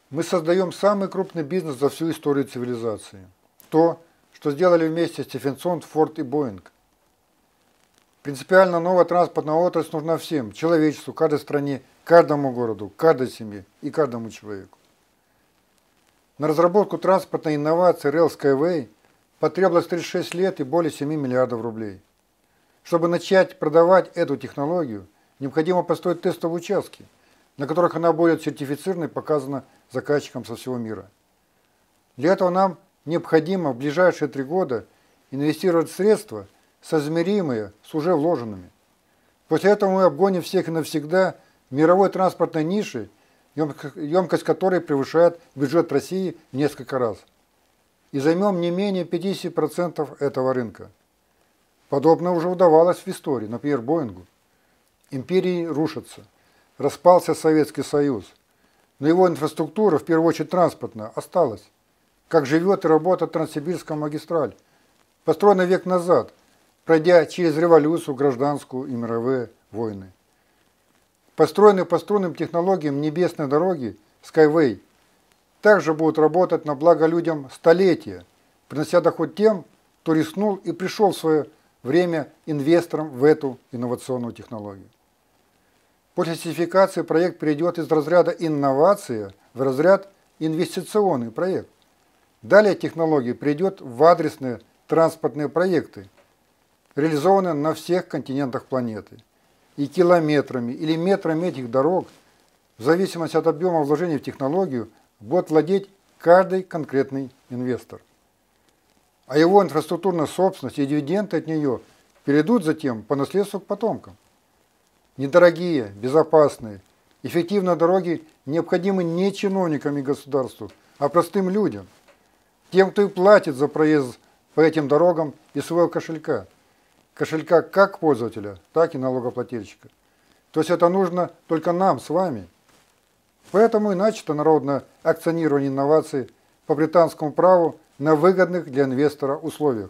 Мы создаем самый крупный бизнес за всю историю цивилизации. То, что сделали вместе Стефенсон, Форд и Боинг. Принципиально новая транспортная отрасль нужна всем, человечеству, каждой стране, каждому городу, каждой семье и каждому человеку. На разработку транспортной инновации Rail Skyway потребовалось 36 лет и более 7 миллиардов рублей. Чтобы начать продавать эту технологию, необходимо построить тестовые участки, на которых она будет сертифицирована и показана заказчикам со всего мира. Для этого нам необходимо в ближайшие 3 года инвестировать средства, соизмеримые с уже вложенными. После этого мы обгоним всех и навсегда в мировой транспортной нише, емкость которой превышает бюджет России в несколько раз. И займем не менее 50% этого рынка. Подобное уже удавалось в истории, например, Боингу. Империи рушатся. Распался Советский Союз. Но его инфраструктура, в первую очередь транспортная, осталась. Как живет и работает Транссибирская магистраль, построена век назад, пройдя через революцию, гражданскую и мировые войны. Построенные по струнным технологиям небесной дороги Skyway также будут работать на благо людям столетия, принося доход тем, кто рискнул и пришел в свое время инвестором в эту инновационную технологию. После сертификации проект перейдет из разряда инновация в разряд инвестиционный проект. Далее технология перейдет в адресные транспортные проекты, реализованные на всех континентах планеты. И километрами или метрами этих дорог, в зависимости от объема вложений в технологию, будет владеть каждый конкретный инвестор. А его инфраструктурная собственность и дивиденды от нее перейдут затем по наследству к потомкам. Недорогие, безопасные, эффективные дороги необходимы не чиновникам и государству, а простым людям, тем, кто и платит за проезд по этим дорогам из своего кошелька. Кошелька как пользователя, так и налогоплательщика. То есть это нужно только нам с вами. Поэтому и начато народное акционирование инноваций по британскому праву на выгодных для инвестора условиях.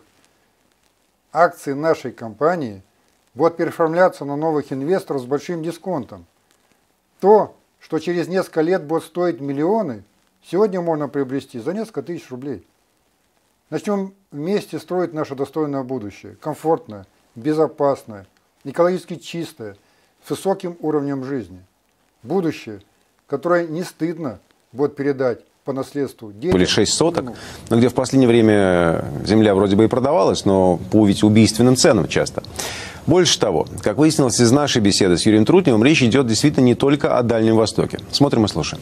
Акции нашей компании будут переоформляться на новых инвесторов с большим дисконтом. То, что через несколько лет будет стоить миллионы, сегодня можно приобрести за несколько тысяч рублей. Начнем вместе строить наше достойное будущее, комфортное, безопасное, экологически чистое, с высоким уровнем жизни. Будущее, которое не стыдно будет передать по наследству детям. Были 6 соток, но где в последнее время земля вроде бы и продавалась, но по убийственным ценам часто. Больше того, как выяснилось из нашей беседы с Юрием Трутневым, речь идет действительно не только о Дальнем Востоке. Смотрим и слушаем.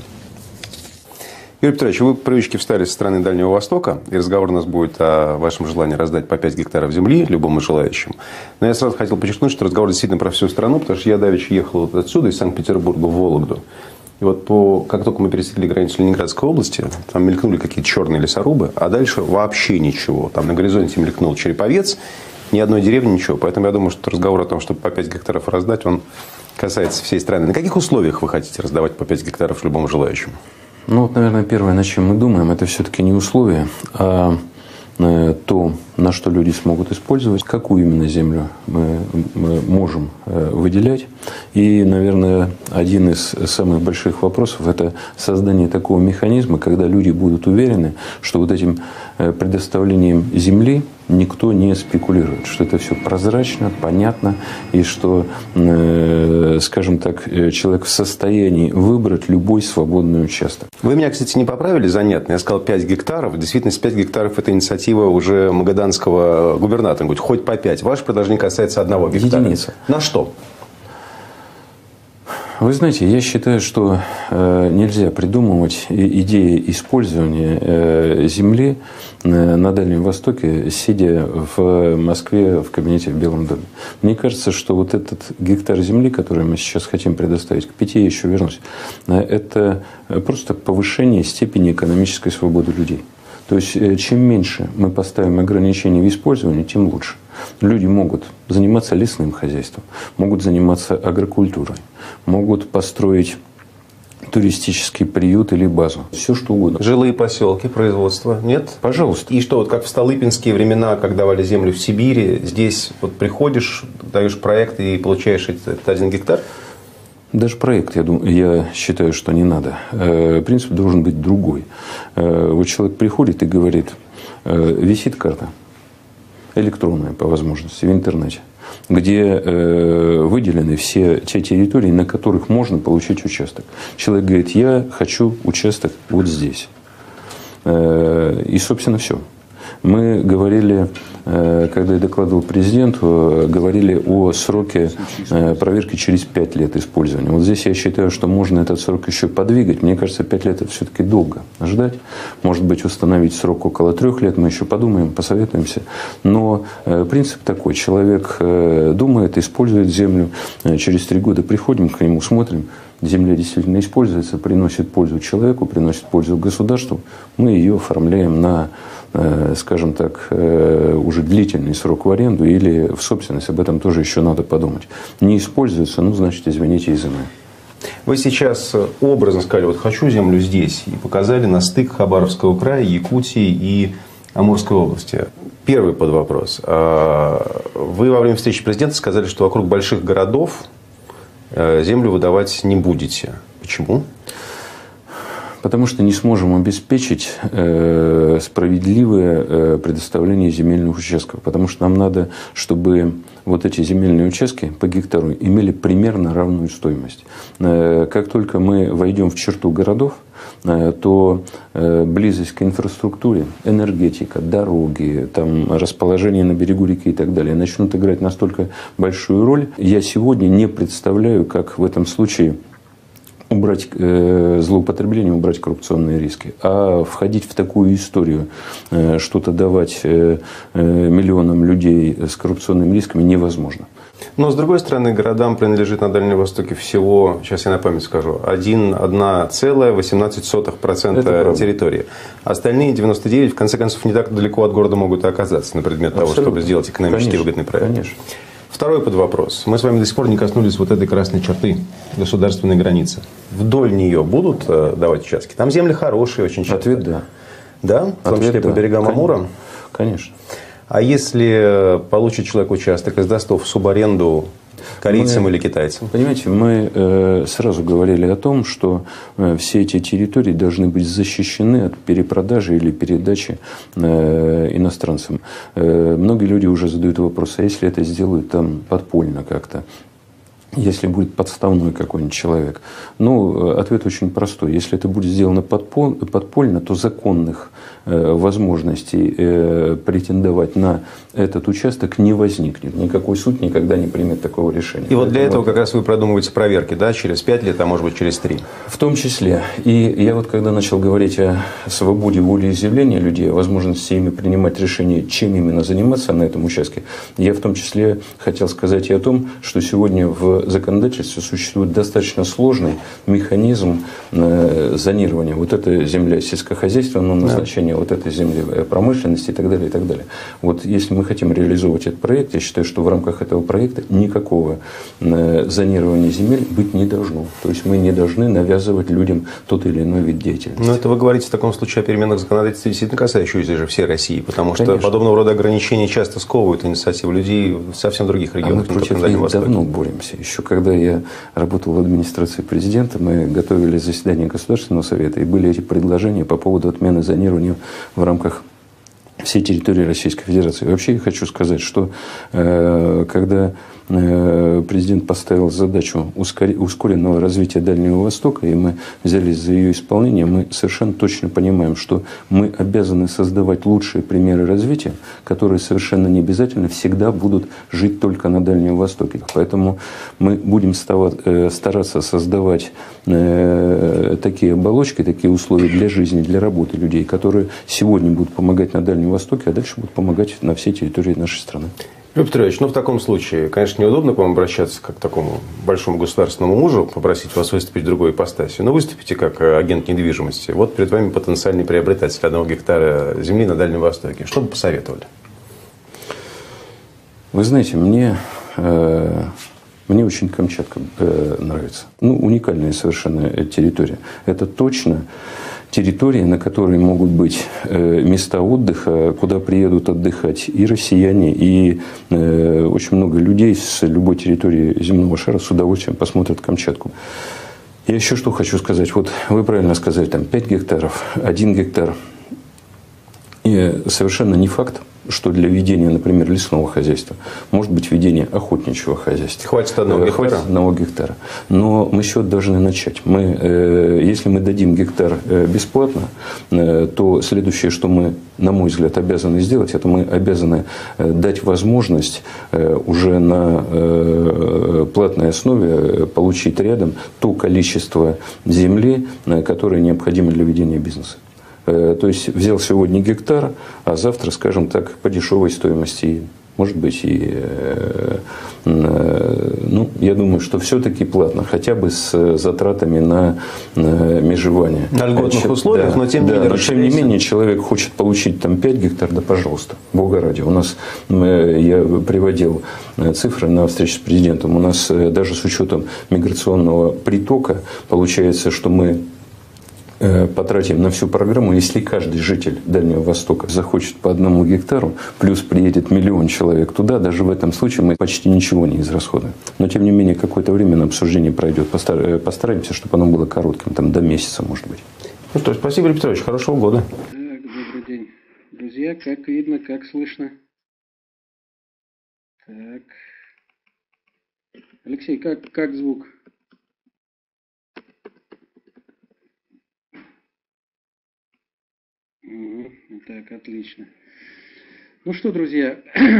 Юрий Петрович, вы привычки встали со стороны Дальнего Востока, и разговор у нас будет о вашем желании раздать по 5 гектаров земли любому желающему. Но я сразу хотел подчеркнуть, что разговор действительно про всю страну, потому что я давеча ехал вот отсюда, из Санкт-Петербурга, в Вологду. И вот как только мы пересекли границу Ленинградской области, там мелькнули какие-то черные лесорубы, а дальше вообще ничего. Там на горизонте мелькнул Череповец, ни одной деревни, ничего. Поэтому я думаю, что разговор о том, чтобы по 5 гектаров раздать, он касается всей страны. На каких условиях вы хотите раздавать по 5 гектаров любому желающему? Ну, вот, наверное, первое, над чем мы думаем, это все-таки не условия, а то, на что люди смогут использовать, какую именно землю мы можем выделять. И, наверное, один из самых больших вопросов – это создание такого механизма, когда люди будут уверены, что вот этим предоставлением земли никто не спекулирует, что это все прозрачно, понятно, и что, скажем так, человек в состоянии выбрать любой свободный участок. Вы меня, кстати, не поправили, занятно. Я сказал 5 гектаров. В действительности 5 гектаров – это инициатива уже магаданского губернатора. Говорит, хоть по 5. Ваше предложение касается 1 гектара. Единица. На что? Вы знаете, я считаю, что нельзя придумывать идеи использования земли на Дальнем Востоке, сидя в Москве в кабинете в Белом доме. Мне кажется, что вот этот гектар земли, который мы сейчас хотим предоставить, к 5 я еще вернусь, это просто повышение степени экономической свободы людей. То есть, чем меньше мы поставим ограничений в использовании, тем лучше. Люди могут заниматься лесным хозяйством, могут заниматься агрокультурой, могут построить туристический приют или базу. Все что угодно. Жилые поселки, производство, нет? Пожалуйста. И что, вот как в столыпинские времена, как давали землю в Сибири, здесь вот приходишь, даешь проект и получаешь этот 1 гектар? Даже проект, я считаю, что не надо. Принцип должен быть другой. Вот человек приходит и говорит, висит карта, электронная по возможности, в интернете, где выделены все те территории, на которых можно получить участок. Человек говорит, я хочу участок вот здесь. И, собственно, все. Мы говорили, когда я докладывал президенту, говорили о сроке проверки через 5 лет использования. Вот здесь я считаю, что можно этот срок еще подвигать. Мне кажется, 5 лет это все-таки долго ждать. Может быть, установить срок около 3 лет. Мы еще подумаем, посоветуемся. Но принцип такой. Человек думает, использует землю. Через 3 года приходим к нему, смотрим. Земля действительно используется, приносит пользу человеку, приносит пользу государству. Мы ее оформляем на, скажем так, уже длительный срок в аренду или в собственность. Об этом тоже еще надо подумать. Не используется, ну, значит, извините, изымаем. Вы сейчас образно сказали, вот хочу землю здесь, и показали на стык Хабаровского края, Якутии и Амурской области. Первый подвопрос. Вы во время встречи президента сказали, что вокруг больших городов землю выдавать не будете. Почему? Потому что не сможем обеспечить справедливое предоставление земельных участков. Потому что нам надо, чтобы вот эти земельные участки по гектару имели примерно равную стоимость. Как только мы войдем в черту городов, то близость к инфраструктуре, энергетика, дороги, там, расположение на берегу реки и так далее начнут играть настолько большую роль. Я сегодня не представляю, как в этом случае убрать злоупотребление, убрать коррупционные риски. А входить в такую историю, что-то давать миллионам людей с коррупционными рисками невозможно. Но, с другой стороны, городам принадлежит на Дальнем Востоке всего, сейчас я на память скажу, 1,18% территории. Остальные 99, в конце концов, не так далеко от города могут оказаться на предмет Абсолютно. того, чтобы сделать экономически выгодный проект. Конечно. Второй подвопрос. Мы с вами до сих пор не коснулись вот этой красной черты государственной границы. Вдоль нее будут давать участки? Там земли хорошие очень часто. Ответ – да. Да? В том числе по берегам Амура? Конечно. А если получит человек участок и сдаст в субаренду корейцам или китайцам? Понимаете, мы сразу говорили о том, что все эти территории должны быть защищены от перепродажи или передачи иностранцам. Многие люди уже задают вопрос, а если это сделают там подпольно как-то? Если будет подставной какой-нибудь человек? Ну, ответ очень простой. Если это будет сделано подпольно, то законных возможностей претендовать на этот участок не возникнет. Никакой суд никогда не примет такого решения. И вот для этого как раз вы продумываете проверки, да, через 5 лет, а может быть через 3? В том числе. И я вот когда начал говорить о свободе волеизъявления людей, о возможности ими принимать решение, чем именно заниматься на этом участке, я в том числе хотел сказать и о том, что сегодня в законодательстве существует достаточно сложный механизм зонирования. Вот эта земля сельскохозяйственного назначения, вот этой земли промышленности и так далее, и так далее. Вот если мы хотим реализовывать этот проект, я считаю, что в рамках этого проекта никакого зонирования земель быть не должно. То есть мы не должны навязывать людям тот или иной вид деятельности. Но это вы говорите в таком случае о переменах законодательства, действительно касающихся же всей России, потому Конечно. что подобного рода ограничения часто сковывают инициативу людей в совсем других регионах. А мы против них давно боремся. Еще когда я работал в администрации президента, мы готовили заседание Государственного совета, и были эти предложения по поводу отмены зонирования в рамках всей территории Российской Федерации. Вообще я хочу сказать, что когда президент поставил задачу ускоренного развития Дальнего Востока, и мы взялись за ее исполнение, мы совершенно точно понимаем, что мы обязаны создавать лучшие примеры развития, которые совершенно не обязательно всегда будут жить только на Дальнем Востоке. Поэтому мы будем стараться создавать такие оболочки, такие условия для жизни, для работы людей, которые сегодня будут помогать на Дальнем Востоке, а дальше будут помогать на всей территории нашей страны. Юрий Петрович, ну в таком случае, конечно, неудобно к вам обращаться как к такому большому государственному мужу, попросить вас выступить в другой ипостаси, но выступите как агент недвижимости. Вот перед вами потенциальный приобретатель 1 гектара земли на Дальнем Востоке. Что бы посоветовали? Вы знаете, мне очень Камчатка нравится. Ну, уникальная совершенно территория. Это точно территории, на которой могут быть места отдыха, куда приедут отдыхать и россияне, и очень много людей с любой территории земного шара с удовольствием посмотрят Камчатку. Я еще что хочу сказать. Вот вы правильно сказали, там 5 гектаров, 1 гектар. И совершенно не факт, что для ведения, например, лесного хозяйства может быть ведение охотничьего хозяйства. Хватит одного гектара? Хватит одного гектара. Но мы счет должны начать. Если мы дадим гектар бесплатно, то следующее, что мы, на мой взгляд, обязаны сделать, это мы обязаны дать возможность уже на платной основе получить рядом то количество земли, которое необходимо для ведения бизнеса. То есть взял сегодня гектар, а завтра, скажем так, по дешевой стоимости, может быть, я думаю, что все-таки платно, хотя бы с затратами на межевание. На льготных условиях, да, но тем не менее. Но тем не менее, человек хочет получить там 5 гектар, да пожалуйста, Бога ради. У нас, я приводил цифры на встрече с президентом, у нас даже с учетом миграционного притока получается, что мы потратим на всю программу, если каждый житель Дальнего Востока захочет по 1 гектару, плюс приедет 1 миллион человек туда, даже в этом случае мы почти ничего не израсходуем. Но, тем не менее, какое-то время на обсуждение пройдет. Постараемся, чтобы оно было коротким, там, до месяца, может быть. Ну что, спасибо, Юрий Петрович, хорошего года. Так, добрый день, друзья. Как видно, как слышно? Так. Алексей, как звук? Так, отлично. Ну что, друзья,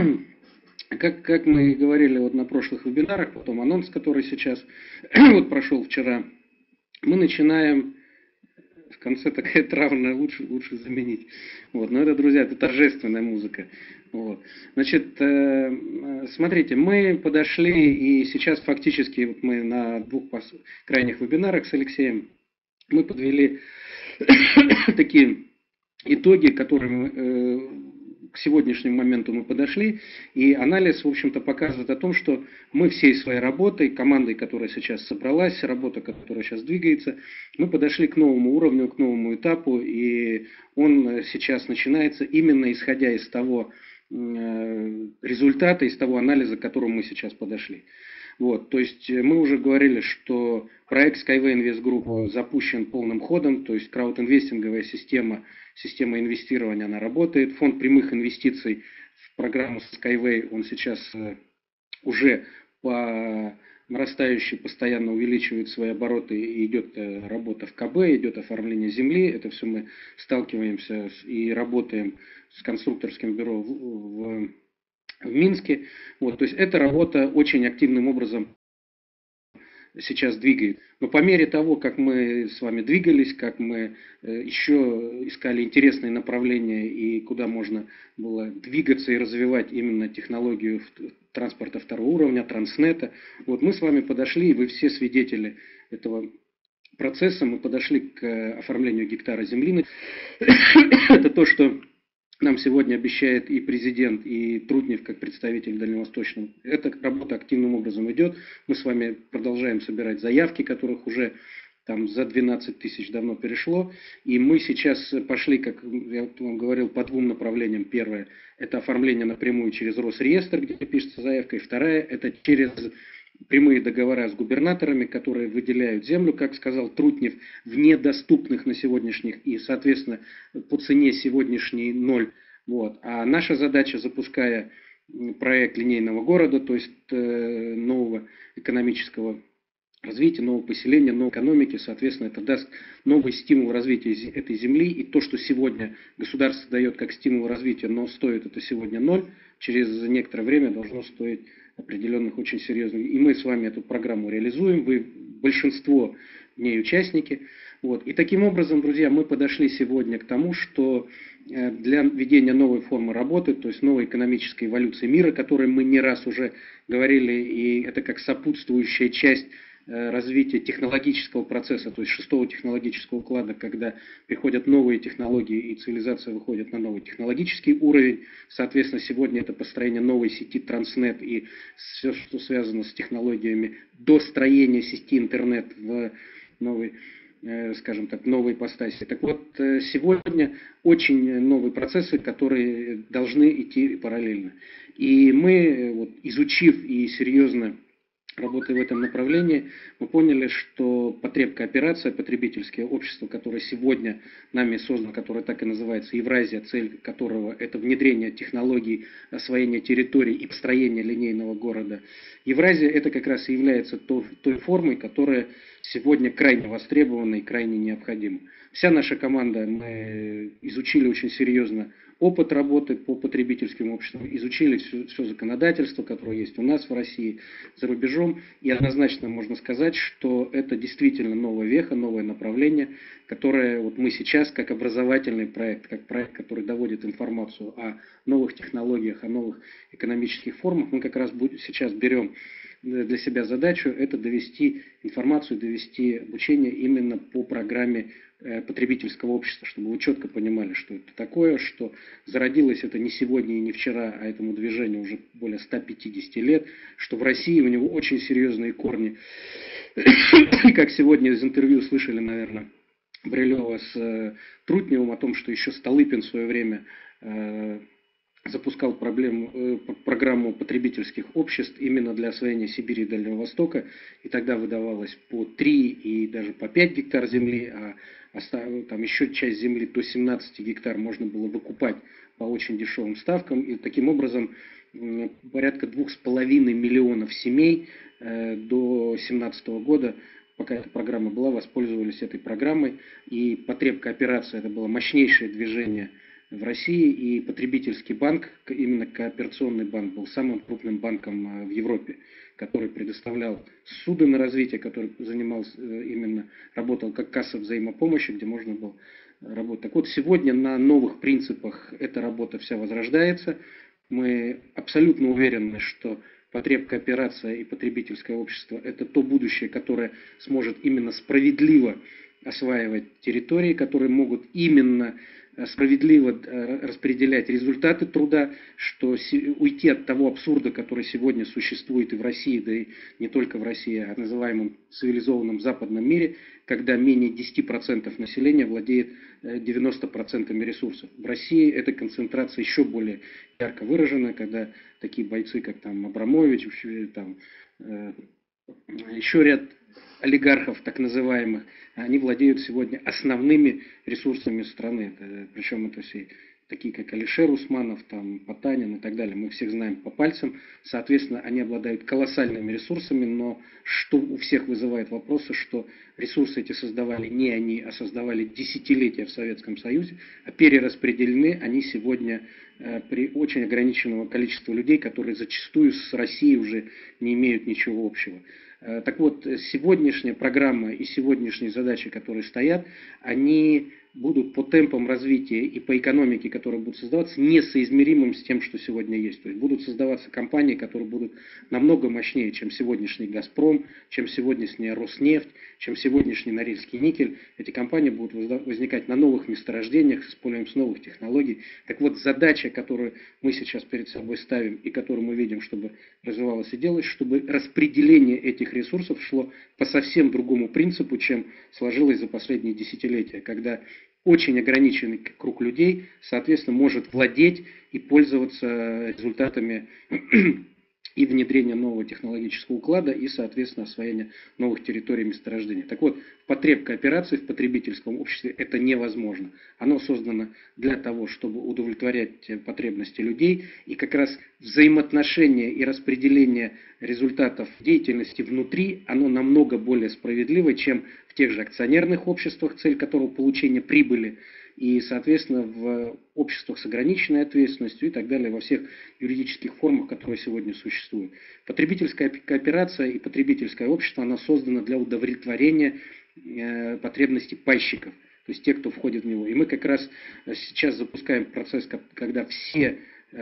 как мы и говорили вот на прошлых вебинарах, потом анонс, который сейчас вот прошел вчера, мы начинаем, в конце такая травная, лучше заменить. Вот, но это, друзья, это торжественная музыка. Вот. Значит, смотрите, мы подошли, и сейчас фактически вот мы на 2 крайних вебинарах с Алексеем мы подвели такие итоги, к которым к сегодняшнему моменту мы подошли, и анализ, в общем-то, показывает о том, что мы всей своей работой, командой, которая сейчас собралась, работа, которая сейчас двигается, мы подошли к новому уровню, к новому этапу, и он сейчас начинается именно исходя из того результата, из того анализа, к которому мы сейчас подошли. Вот, то есть мы уже говорили, что проект Skyway Invest Group запущен полным ходом, то есть краудинвестинговая система инвестирования, она работает. Фонд прямых инвестиций в программу Skyway, он сейчас уже по нарастающей постоянно увеличивает свои обороты, и идет работа в КБ, идет оформление земли. Это все мы сталкиваемся и работаем с конструкторским бюро в Минске. Вот, то есть эта работа очень активным образом сейчас двигает. Но по мере того, как мы с вами двигались, как мы еще искали интересные направления и куда можно было двигаться и развивать именно технологию транспорта 2-го уровня, транснета, вот мы с вами подошли, и вы все свидетели этого процесса, мы подошли к оформлению гектара земли. Это то, что нам сегодня обещает и президент, и Трутнев, как представитель Дальневосточного. Эта работа активным образом идет. Мы с вами продолжаем собирать заявки, которых уже там за 12 тысяч давно перешло. И мы сейчас пошли, как я вам говорил, по 2 направлениям. Первое – это оформление напрямую через Росреестр, где пишется заявка. И вторая – это через прямые договора с губернаторами, которые выделяют землю, как сказал Трутнев, в недоступных на сегодняшних и, соответственно, по цене сегодняшней 0. Вот. А наша задача, запуская проект линейного города, то есть нового экономического развития, нового поселения, новой экономики, соответственно, это даст новый стимул развития этой земли. И то, что сегодня государство дает как стимул развития, но стоит это сегодня 0, через некоторое время должно стоить определенных очень серьезных. И мы с вами эту программу реализуем, вы большинство в ней участники. Вот. И таким образом, друзья, мы подошли сегодня к тому, что для введения новой формы работы, то есть новой экономической эволюции мира, о которой мы не раз уже говорили, и это как сопутствующая часть развития технологического процесса, то есть 6-го технологического уклада, когда приходят новые технологии и цивилизация выходит на новый технологический уровень. Соответственно, сегодня это построение новой сети Транснет и все, что связано с технологиями достроения сети интернет в новой скажем так, новой ипостаси. Так вот, сегодня очень новые процессы, которые должны идти параллельно. И мы, вот, изучив и серьезно работая в этом направлении, мы поняли, что потребкооперация, потребительское общество, которое сегодня нами создано, которое так и называется Евразия, цель которого это внедрение технологий, освоение территорий и построение линейного города. Евразия это как раз и является той формой, которая сегодня крайне востребована и крайне необходима. Вся наша команда, мы изучили очень серьезно опыт работы по потребительским обществам, изучили все законодательство, которое есть у нас в России, за рубежом, и однозначно можно сказать, что это действительно новая веха, новое направление, которое вот мы сейчас, как образовательный проект, как проект, который доводит информацию о новых технологиях, о новых экономических формах, мы как раз сейчас берем для себя задачу это довести информацию, довести обучение именно по программе потребительского общества, чтобы вы четко понимали, что это такое, что зародилось это не сегодня и не вчера, а этому движению уже более 150 лет, что в России у него очень серьезные корни. Как сегодня из интервью слышали, наверное, Брилева с Трутневым о том, что еще Столыпин в свое время запускал программу потребительских обществ именно для освоения Сибири и Дальнего Востока, и тогда выдавалось по 3 и даже по 5 гектар земли, а там еще часть земли до 17 гектар можно было выкупать по очень дешевым ставкам, и таким образом порядка 2,5 миллионов семей до 2017 года, пока эта программа была, воспользовались этой программой, и потребкооперация это было мощнейшее движение в России, и потребительский банк, именно кооперационный банк, был самым крупным банком в Европе, который предоставлял суды на развитие, который занимался именно, работал как касса взаимопомощи, где можно было работать. Так вот, сегодня на новых принципах эта работа вся возрождается. Мы абсолютно уверены, что потребкооперация и потребительское общество – это то будущее, которое сможет именно справедливо осваивать территории, которые могут именно справедливо распределять результаты труда, что уйти от того абсурда, который сегодня существует и в России, да и не только в России, а в называемом цивилизованном западном мире, когда менее 10% населения владеет 90% ресурсов. В России эта концентрация еще более ярко выражена, когда такие бойцы, как там Абрамович, там, еще ряд олигархов, так называемых, они владеют сегодня основными ресурсами страны. Причем это все такие, как Алишер Усманов, там, Потанин и так далее. Мы всех знаем по пальцам. Соответственно, они обладают колоссальными ресурсами, но что у всех вызывает вопросы, что ресурсы эти создавали не они, а создавали десятилетия в Советском Союзе, а перераспределены они сегодня при очень ограниченном количестве людей, которые зачастую с Россией уже не имеют ничего общего. Так вот, сегодняшняя программа и сегодняшние задачи, которые стоят, они будут по темпам развития и по экономике, которые будут создаваться, несоизмеримым с тем, что сегодня есть. То есть будут создаваться компании, которые будут намного мощнее, чем сегодняшний «Газпром», чем сегодняшняя «Роснефть», чем сегодняшний «Норильский никель». Эти компании будут возникать на новых месторождениях, с использованием новых технологий. Так вот, задача, которую мы сейчас перед собой ставим и которую мы видим, чтобы развивалось и делалось, чтобы распределение этих ресурсов шло по совсем другому принципу, чем сложилось за последние десятилетия, когда очень ограниченный круг людей, соответственно, может владеть и пользоваться результатами и внедрения нового технологического уклада, и, соответственно, освоения новых территорий месторождения. Так вот, в потребкооперации, в потребительском обществе это невозможно. Оно создано для того, чтобы удовлетворять потребности людей, и как раз взаимоотношение и распределение результатов деятельности внутри, оно намного более справедливо, чем в тех же акционерных обществах, цель которого получение прибыли, и, соответственно, в обществах с ограниченной ответственностью и так далее, во всех юридических формах, которые сегодня существуют. Потребительская кооперация и потребительское общество, оно создано для удовлетворения потребностей пайщиков, то есть те, кто входит в него. И мы как раз сейчас запускаем процесс, когда все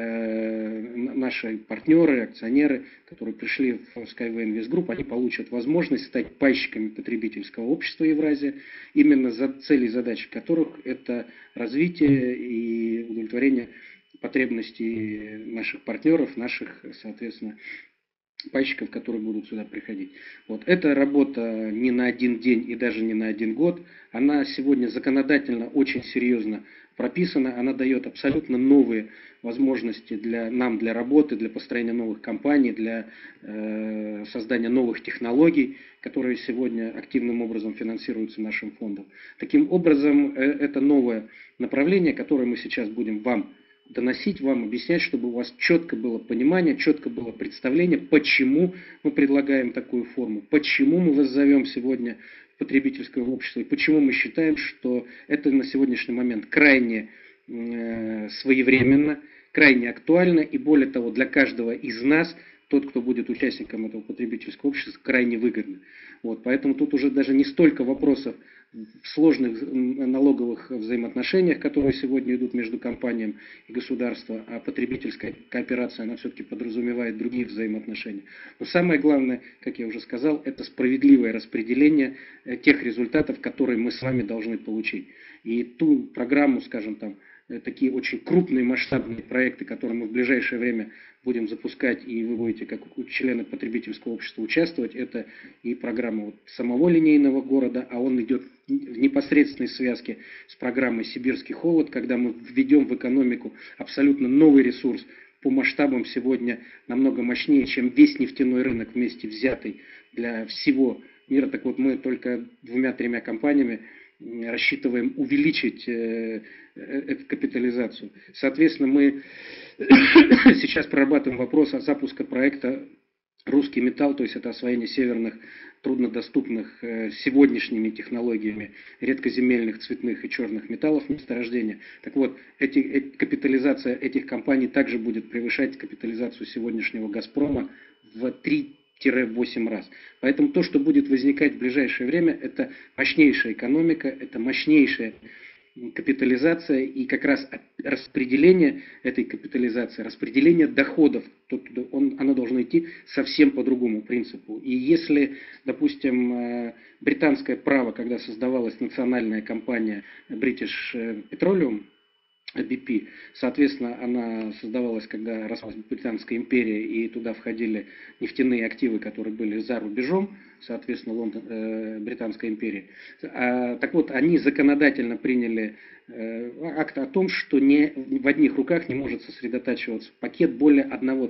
наши партнеры, акционеры, которые пришли в Skyway Invest Group, они получат возможность стать пайщиками потребительского общества Евразия, именно за цели и задачи которых это развитие и удовлетворение потребностей наших партнеров, наших, соответственно, пайщиков, которые будут сюда приходить. Вот. Эта работа не на один день и даже не на один год. Она сегодня законодательно очень серьезно прописана. Она дает абсолютно новые возможности для работы, для построения новых компаний, для создания новых технологий, которые сегодня активным образом финансируются нашим фондом. Таким образом, это новое направление, которое мы сейчас будем вам доносить, вам объяснять, чтобы у вас четко было понимание, четко было представление, почему мы предлагаем такую форму, почему мы вас зовем сегодня в потребительское общество и почему мы считаем, что это на сегодняшний момент крайне своевременно, крайне актуально и более того, для каждого из нас, тот, кто будет участником этого потребительского общества, крайне выгодно. Вот, поэтому тут уже даже не столько вопросов в сложных налоговых взаимоотношениях, которые сегодня идут между компанией и государством, а потребительская кооперация, она все-таки подразумевает другие взаимоотношения. Но самое главное, как я уже сказал, это справедливое распределение тех результатов, которые мы с вами должны получить. И ту программу, скажем там, такие очень крупные масштабные проекты, которые мы в ближайшее время будем запускать, и вы будете как члены потребительского общества участвовать, это и программа вот самого линейного города, а он идет в непосредственной связке с программой «Сибирский холод», когда мы введем в экономику абсолютно новый ресурс, по масштабам сегодня намного мощнее, чем весь нефтяной рынок вместе взятый для всего мира. Так вот, мы только 2-3 компаниями рассчитываем увеличить эту капитализацию. Соответственно, мы сейчас прорабатываем вопрос о запуске проекта «Русский металл», то есть это освоение северных, труднодоступных сегодняшними технологиями редкоземельных цветных и черных металлов месторождения. Так вот, капитализация этих компаний также будет превышать капитализацию сегодняшнего «Газпрома» в 3-8 раз. Поэтому то, что будет возникать в ближайшее время, это мощнейшая экономика, это мощнейшая капитализация и как раз распределение этой капитализации, распределение доходов, оно должно идти совсем по другому принципу. И если, допустим, британское право, когда создавалась национальная компания British Petroleum, BP, соответственно, она создавалась, когда распалась Британская империя, и туда входили нефтяные активы, которые были за рубежом, соответственно, Британской империи. Так вот, они законодательно приняли акт о том, что в одних руках не может сосредотачиваться пакет более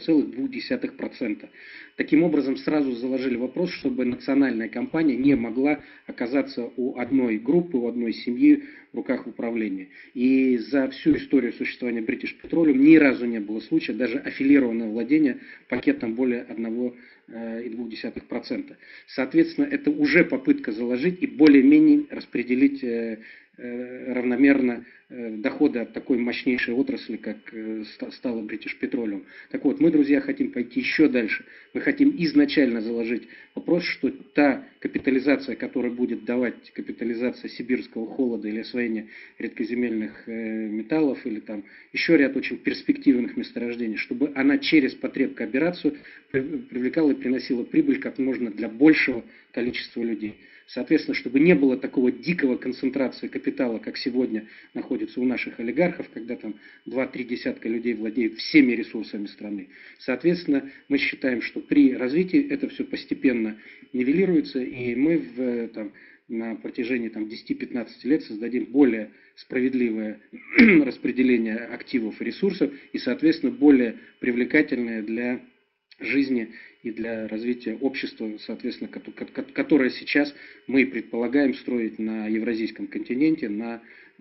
1,2%. Таким образом, сразу заложили вопрос, чтобы национальная компания не могла оказаться у одной группы, у одной семьи в руках управления. И за всю историю существования British Petroleum ни разу не было случая даже аффилированного владения пакетом более 1,2%. Соответственно, это уже попытка заложить и более-менее распределить равномерно доходы от такой мощнейшей отрасли, как стала British Petroleum. Так вот, мы, друзья, хотим пойти еще дальше. Мы хотим изначально заложить вопрос, что та капитализация, которая будет давать капитализация сибирского холода или освоение редкоземельных металлов, или там еще ряд очень перспективных месторождений, чтобы она через потребкооперацию привлекала и приносила прибыль как можно для большего количества людей. Соответственно, чтобы не было такого дикого концентрации капитала, как сегодня находится у наших олигархов, когда там 2-3 десятка людей владеют всеми ресурсами страны. Соответственно, мы считаем, что при развитии это все постепенно нивелируется, и мы на протяжении 10-15 лет создадим более справедливое распределение активов и ресурсов, и, соответственно, более привлекательное для жизни и для развития общества, соответственно, которое сейчас мы предполагаем строить на Евразийском континенте, на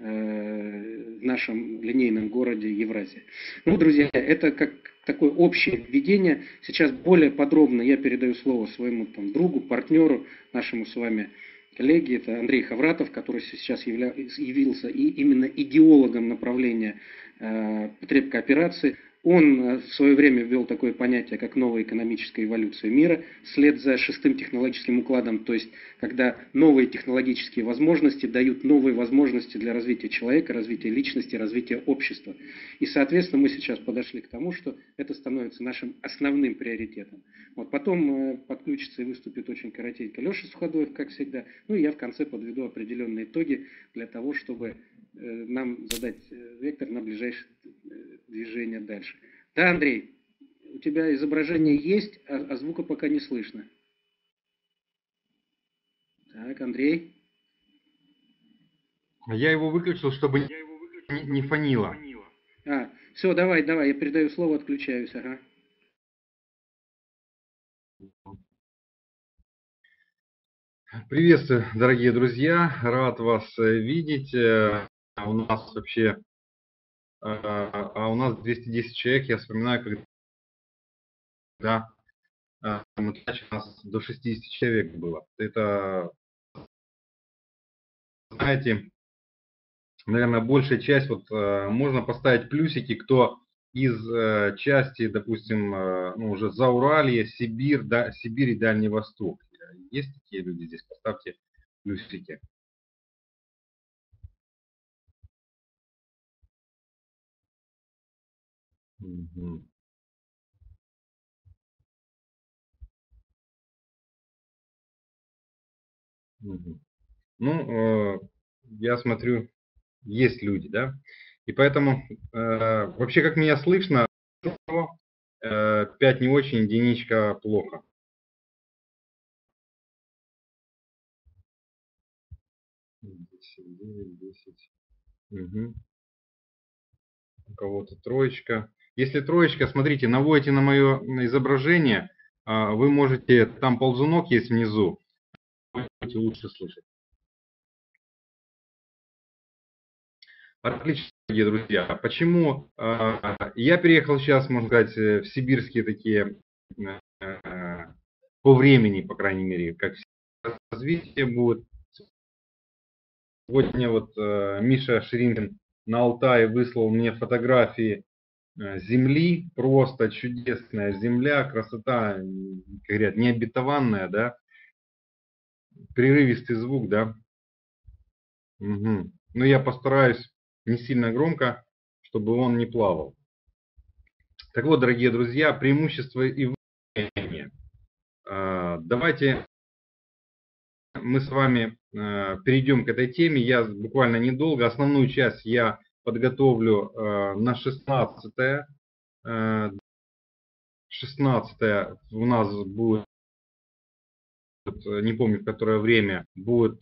нашем линейном городе Евразия. Ну, друзья, это как такое общее введение. Сейчас более подробно я передаю слово своему другу, партнеру, нашему с вами коллеге, это Андрей Хавратов, который сейчас явился и именно идеологом направления потребкооперации. Он в свое время ввел такое понятие, как новая экономическая эволюция мира, вслед за 6-м технологическим укладом, то есть когда новые технологические возможности дают новые возможности для развития человека, развития личности, развития общества. И, соответственно, мы сейчас подошли к тому, что это становится нашим основным приоритетом. Вот потом подключится и выступит очень коротенько Леша Суходоев, как всегда. Ну и я в конце подведу определенные итоги для того, чтобы нам задать вектор на ближайшее движение дальше. Да, Андрей, у тебя изображение есть, а звука пока не слышно. Так, Андрей. Я его выключил, чтобы не фонило. Все, давай, я передаю слово, отключаюсь. Ага. Приветствую, дорогие друзья, рад вас видеть. У нас вообще, у нас 210 человек. Я вспоминаю, когда мы начали, у нас до 60 человек было. Это, знаете, наверное, большая часть, вот можно поставить плюсики, кто из части, допустим, ну, уже Зауралье, Сибирь и Дальний Восток. Есть такие люди здесь? Поставьте плюсики. Угу. Угу. Ну, я смотрю, есть люди, да? И поэтому, вообще, как меня слышно, 5 не очень, единичка плохо. Угу. У кого-то троечка. Если троечка, смотрите, наводите на мое изображение, вы можете, там ползунок есть внизу, вы будете лучше слышать. Отлично, дорогие друзья. Почему я переехал сейчас, можно сказать, в сибирские такие, по времени, по крайней мере, как развитие будет. Сегодня вот Миша Ширинкин на Алтае выслал мне фотографии земли, просто чудесная земля, красота, как говорят, необетованная, да, прерывистый звук, да. Угу. Но я постараюсь не сильно громко, чтобы он не плавал. Так вот, дорогие друзья, преимущества и выгоды. Давайте мы с вами перейдем к этой теме. Я буквально недолго. Основную часть я подготовлю на 16-е. 16-е у нас будет, не помню в которое время, будет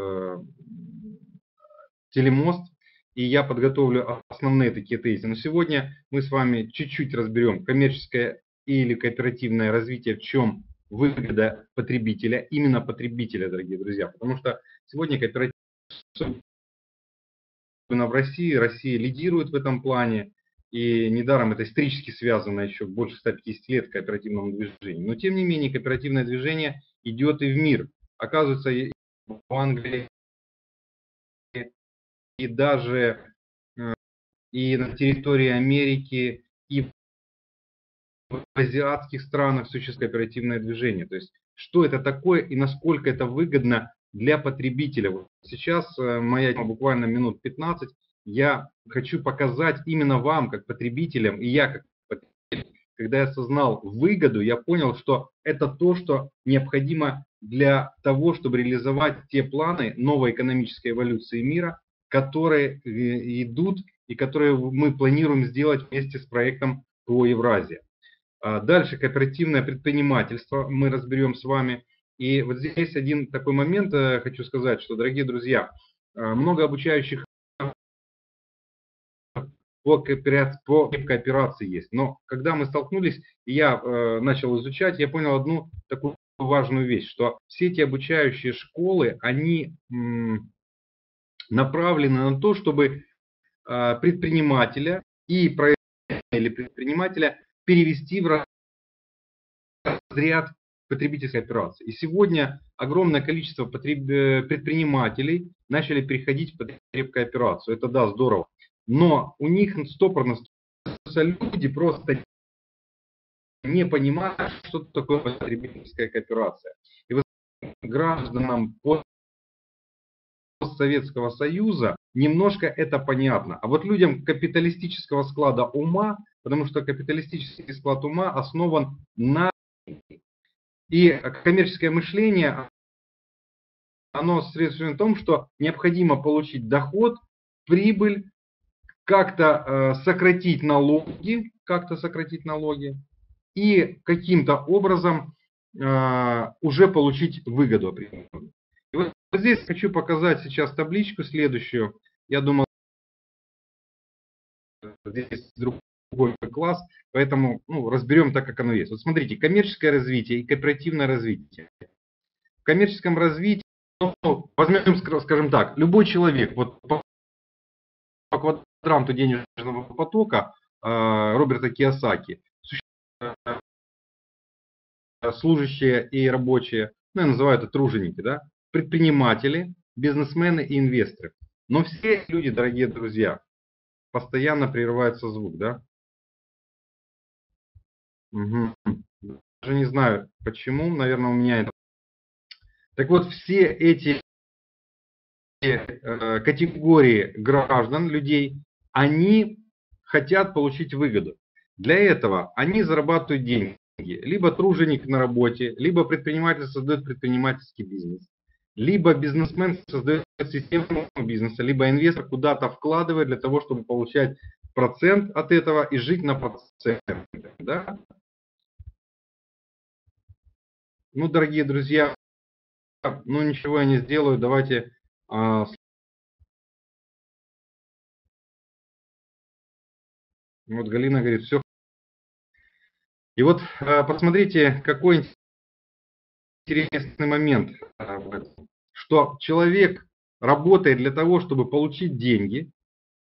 телемост. И я подготовлю основные такие тезисы. Но сегодня мы с вами чуть-чуть разберем коммерческое или кооперативное развитие, в чем выгода потребителя, именно потребителя, дорогие друзья. Потому что сегодня кооператив, особенно в России, Россия лидирует в этом плане. И недаром это исторически связано еще больше 150 лет кооперативному движению. Но тем не менее кооперативное движение идет и в мир. Оказывается, и в Англии, и даже и на территории Америки, и в азиатских странах существует кооперативное движение. То есть, что это такое и насколько это выгодно для потребителя. Вот сейчас моя тема буквально минут 15. Я хочу показать именно вам, как потребителям, и я как потребитель, когда я осознал выгоду, я понял, что это то, что необходимо для того, чтобы реализовать те планы новой экономической эволюции мира, которые идут и которые мы планируем сделать вместе с проектом ПО Евразия. Дальше кооперативное предпринимательство мы разберем с вами. И вот здесь один такой момент хочу сказать, что, дорогие друзья, много обучающих по кооперации есть. Но когда мы столкнулись, и я начал изучать, я понял одну такую важную вещь, что все эти обучающие школы, они направлены на то, чтобы предпринимателя и или предпринимателя перевести в разряд потребительской операции. И сегодня огромное количество предпринимателей начали переходить в потребительскую операцию. Это да, здорово. Но у них стопорно люди просто не понимают, что такое потребительская кооперация. И вот гражданам Советского Союза немножко это понятно. А вот людям капиталистического склада ума, потому что капиталистический склад ума основан на... И коммерческое мышление, оно сосредоточено в том, что необходимо получить доход, прибыль, как-то сократить налоги, и каким-то образом уже получить выгоду определенную. И вот здесь хочу показать сейчас табличку следующую. Я думал, здесь другой класс, поэтому разберем так, как оно есть. Вот смотрите, коммерческое развитие и кооперативное развитие. В коммерческом развитии, возьмем, скажем так, любой человек, вот по квадранту денежного потока Роберта Кийосаки, служащие и рабочие, я называю это труженики, да, предприниматели, бизнесмены и инвесторы. Но все люди, дорогие друзья, постоянно прерывается звук, да? Угу. Даже не знаю почему, наверное, у меня это. Так вот, все эти категории граждан, людей, они хотят получить выгоду. Для этого они зарабатывают деньги. Либо труженик на работе, либо предприниматель создает предпринимательский бизнес, либо бизнесмен создает систему бизнеса, либо инвестор куда-то вкладывает для того, чтобы получать процент от этого и жить на процент. Да? Дорогие друзья, ничего я не сделаю, давайте... Вот Галина говорит, все. И вот посмотрите, какой интересный момент, что человек работает для того, чтобы получить деньги.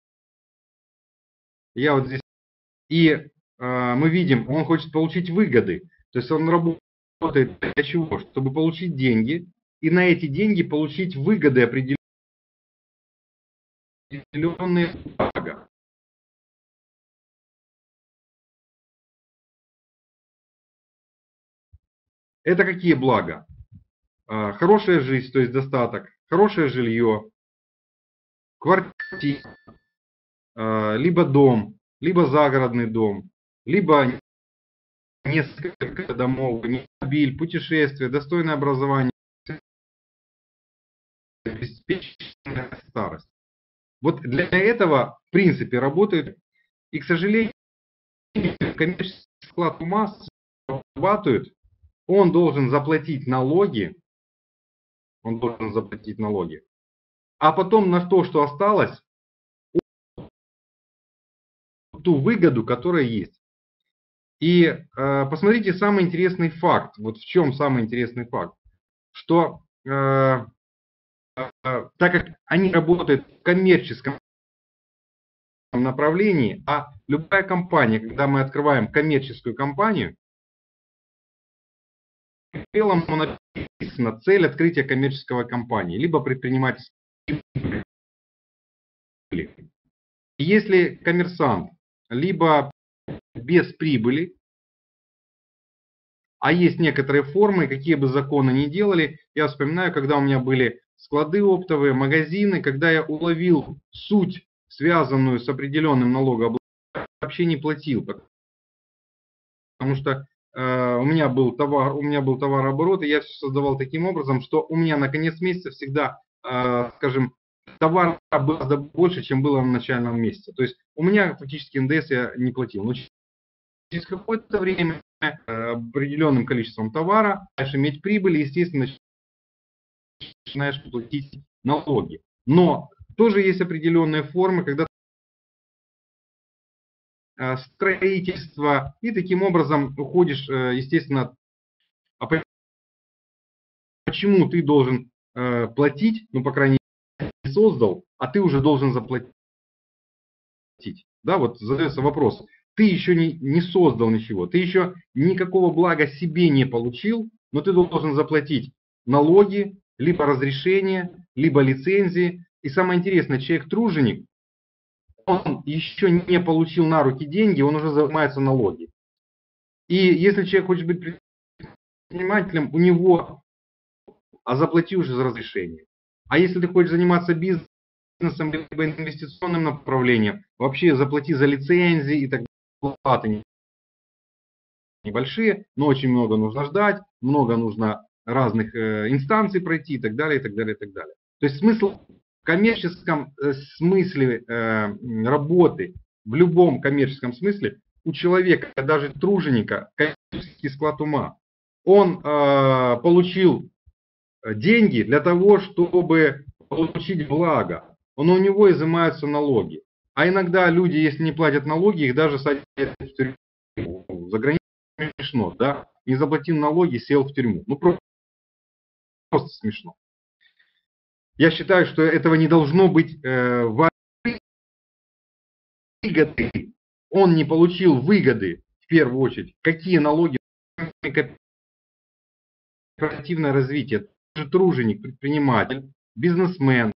Я вот здесь, и мы видим, он хочет получить выгоды. То есть он работает для чего? Чтобы получить деньги, и на эти деньги получить выгоды определенные блага. Это какие блага? Хорошая жизнь, то есть достаток, хорошее жилье, квартира, либо дом, либо загородный дом, либо несколько домов, автомобиль, путешествие, достойное образование, обеспеченная старость. Вот для этого, в принципе, работают. И, к сожалению, коммерческий склад ума зарабатывает, он должен заплатить налоги, а потом на то, что осталось, ту выгоду, которая есть. И посмотрите самый интересный факт. Вот в чем самый интересный факт. Что так как они работают в коммерческом направлении, а любая компания, когда мы открываем коммерческую компанию, белому написано цель открытия коммерческого компании, либо предпринимательской. И если коммерсант либо без прибыли, а есть некоторые формы, какие бы законы ни делали, я вспоминаю, когда у меня были склады оптовые, магазины, когда я уловил суть, связанную с определенным налогообложением, вообще не платил, потому что у меня был товарооборот, и я все создавал таким образом, что у меня на конец месяца всегда, скажем, товара было гораздо больше, чем было на начальном месяце. То есть у меня фактически НДС я не платил. Но через какое-то время определенным количеством товара начинаешь иметь прибыль, и, естественно, начинаешь платить налоги. Но тоже есть определенные формы, когда строительство, и таким образом уходишь, естественно, почему ты должен платить, по крайней мере, не создал, а ты уже должен заплатить. Да, вот задается вопрос, ты еще не создал ничего, ты еще никакого блага себе не получил, но ты должен заплатить налоги, либо разрешение, либо лицензии. И самое интересное, человек-труженик, он еще не получил на руки деньги, он уже занимается налоги. И если человек хочет быть предпринимателем, у него, заплати уже за разрешение. А если ты хочешь заниматься бизнесом, либо инвестиционным направлением, вообще заплати за лицензии и так далее. Платы небольшие, но очень много нужно ждать, много нужно разных инстанций пройти и так далее, и так далее, и так далее. То есть смысл в коммерческом смысле работы, в любом коммерческом смысле, у человека, даже труженика, склад ума. Он получил деньги для того, чтобы получить благо. Но у него изымаются налоги. А иногда люди, если не платят налоги, их даже садят в тюрьму. За границей смешно, да? Не заплатил налоги, сел в тюрьму. Ну просто смешно. Я считаю, что этого не должно быть выгоды. Он не получил выгоды, в первую очередь. Какие налоги? Корпоративное развитие. Труженик, предприниматель, бизнесмен.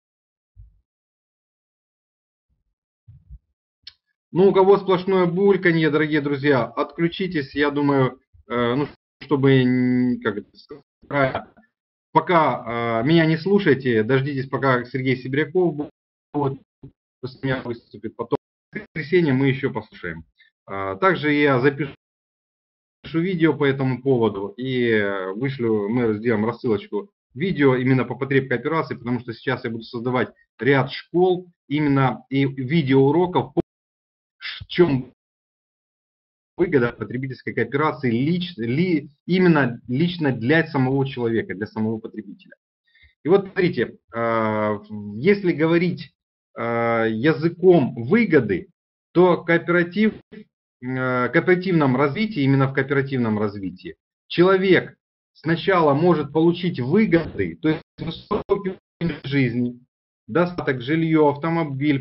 Ну, у кого сплошное бульканье, дорогие друзья, отключитесь, я думаю, ну, чтобы, как это сказать, пока меня не слушайте, дождитесь, пока Сергей Сибиряков будет, после меня выступит, потом в воскресенье мы еще послушаем. Также я запишу видео по этому поводу и вышлю, мы сделаем рассылочку видео именно по потребной операции, потому что сейчас я буду создавать ряд школ именно и видеоуроков, в чем выгода потребительской кооперации именно лично для самого человека, для самого потребителя. И вот смотрите, если говорить языком выгоды, то в кооперативном развитии, именно в кооперативном развитии, человек сначала может получить выгоды, то есть высокий уровень жизни, достаток, жилье, автомобиль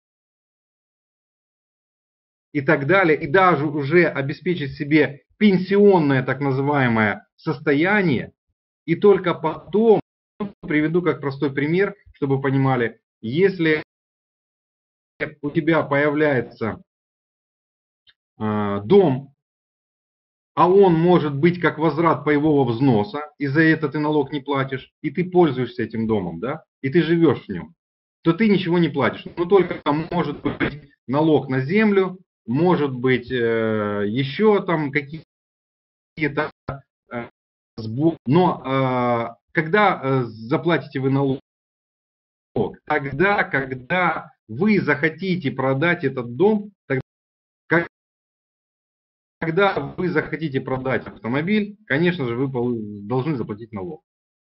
и так далее, и даже уже обеспечить себе пенсионное так называемое состояние, и только потом, приведу как простой пример, чтобы вы понимали, если у тебя появляется дом, а он может быть как возврат паевого взноса, и за это ты налог не платишь, и ты пользуешься этим домом, да, и ты живешь в нем, то ты ничего не платишь. Но только там может быть налог на землю, может быть еще там какие-то сборы. Но когда заплатите вы налог? Тогда, когда вы захотите продать этот дом, когда вы захотите продать автомобиль, конечно же, вы должны заплатить налог.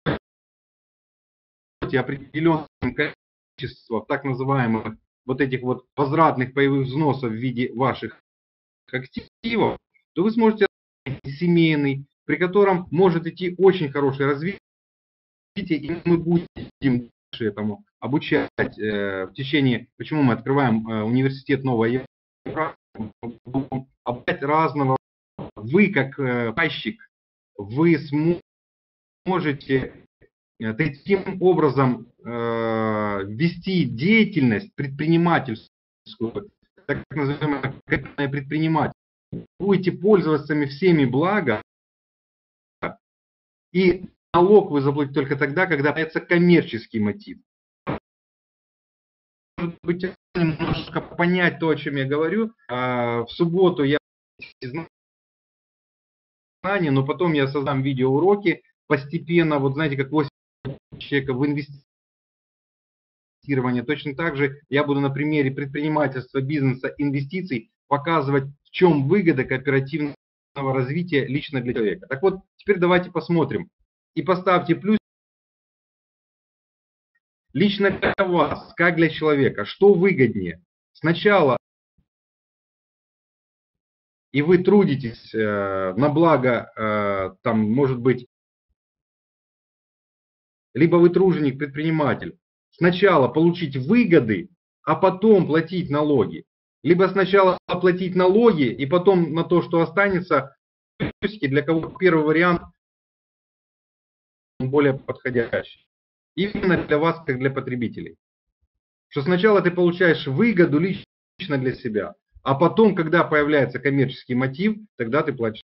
Определенное количество так называемых вот этих вот возвратных паевых взносов в виде ваших активов, то вы сможете семейный, при котором может идти очень хорошее развитие, и мы будем этому обучать в течение, почему мы открываем университет «Новая Европа», обучать разного. Вы как пайщик, вы сможете таким образом вести деятельность предпринимательскую, так называемое предпринимательство. Будете пользоваться всеми благами, и налог вы заплатите только тогда, когда появится коммерческий мотив. Может быть, немножко понять то, о чем я говорю. В субботу я знания, но потом я создам видеоуроки постепенно, вот знаете, как 8 человек в инвестирование. Точно так же я буду на примере предпринимательства, бизнеса, инвестиций показывать, в чем выгода кооперативного развития лично для человека. Так вот, теперь давайте посмотрим и поставьте плюс. Лично для вас, как для человека, что выгоднее? Сначала и вы трудитесь на благо, там, может быть, либо вы труженик, предприниматель, сначала получить выгоды, а потом платить налоги. Либо сначала платить налоги, и потом на то, что останется, для кого первый вариант более подходящий. Именно для вас, как для потребителей. Что сначала ты получаешь выгоду лично для себя, а потом, когда появляется коммерческий мотив, тогда ты платишь.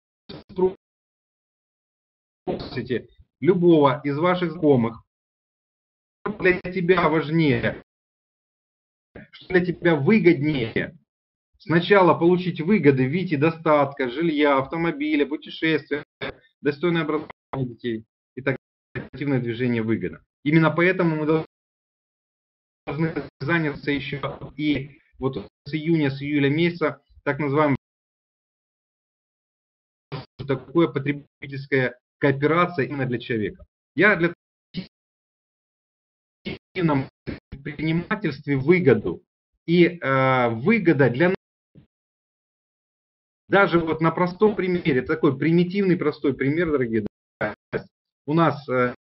Спросите любого из ваших знакомых, что для тебя важнее, что для тебя выгоднее. Сначала получить выгоды в виде достатка, жилья, автомобиля, путешествия, достойное образование детей и так далее, активное движение выгода. Именно поэтому мы должны заняться еще и вот с июня, с июля месяца так называемым такое потребительская кооперация именно для человека. Я для активном предпринимательстве выгоду. И выгода для нас, даже вот на простом примере, такой примитивный простой пример, дорогие друзья. У нас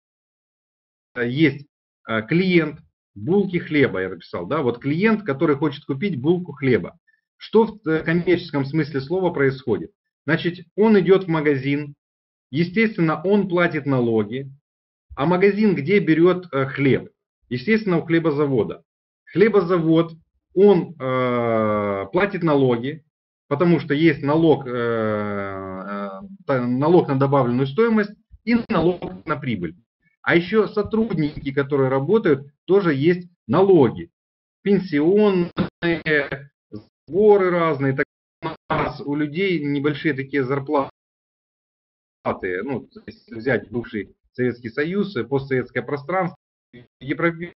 есть клиент булки хлеба, я написал, да, вот клиент, который хочет купить булку хлеба. Что в коммерческом смысле слова происходит? Значит, он идет в магазин, естественно, он платит налоги, а магазин где берет хлеб? Естественно, у хлебозавода. Хлебозавод, он платит налоги, потому что есть налог на добавленную стоимость и налог на прибыль. А еще сотрудники, которые работают, тоже есть налоги. Пенсионные, сборы разные. Так, у нас у людей небольшие такие зарплаты. Ну, если взять бывший Советский Союз, постсоветское пространство, в европейских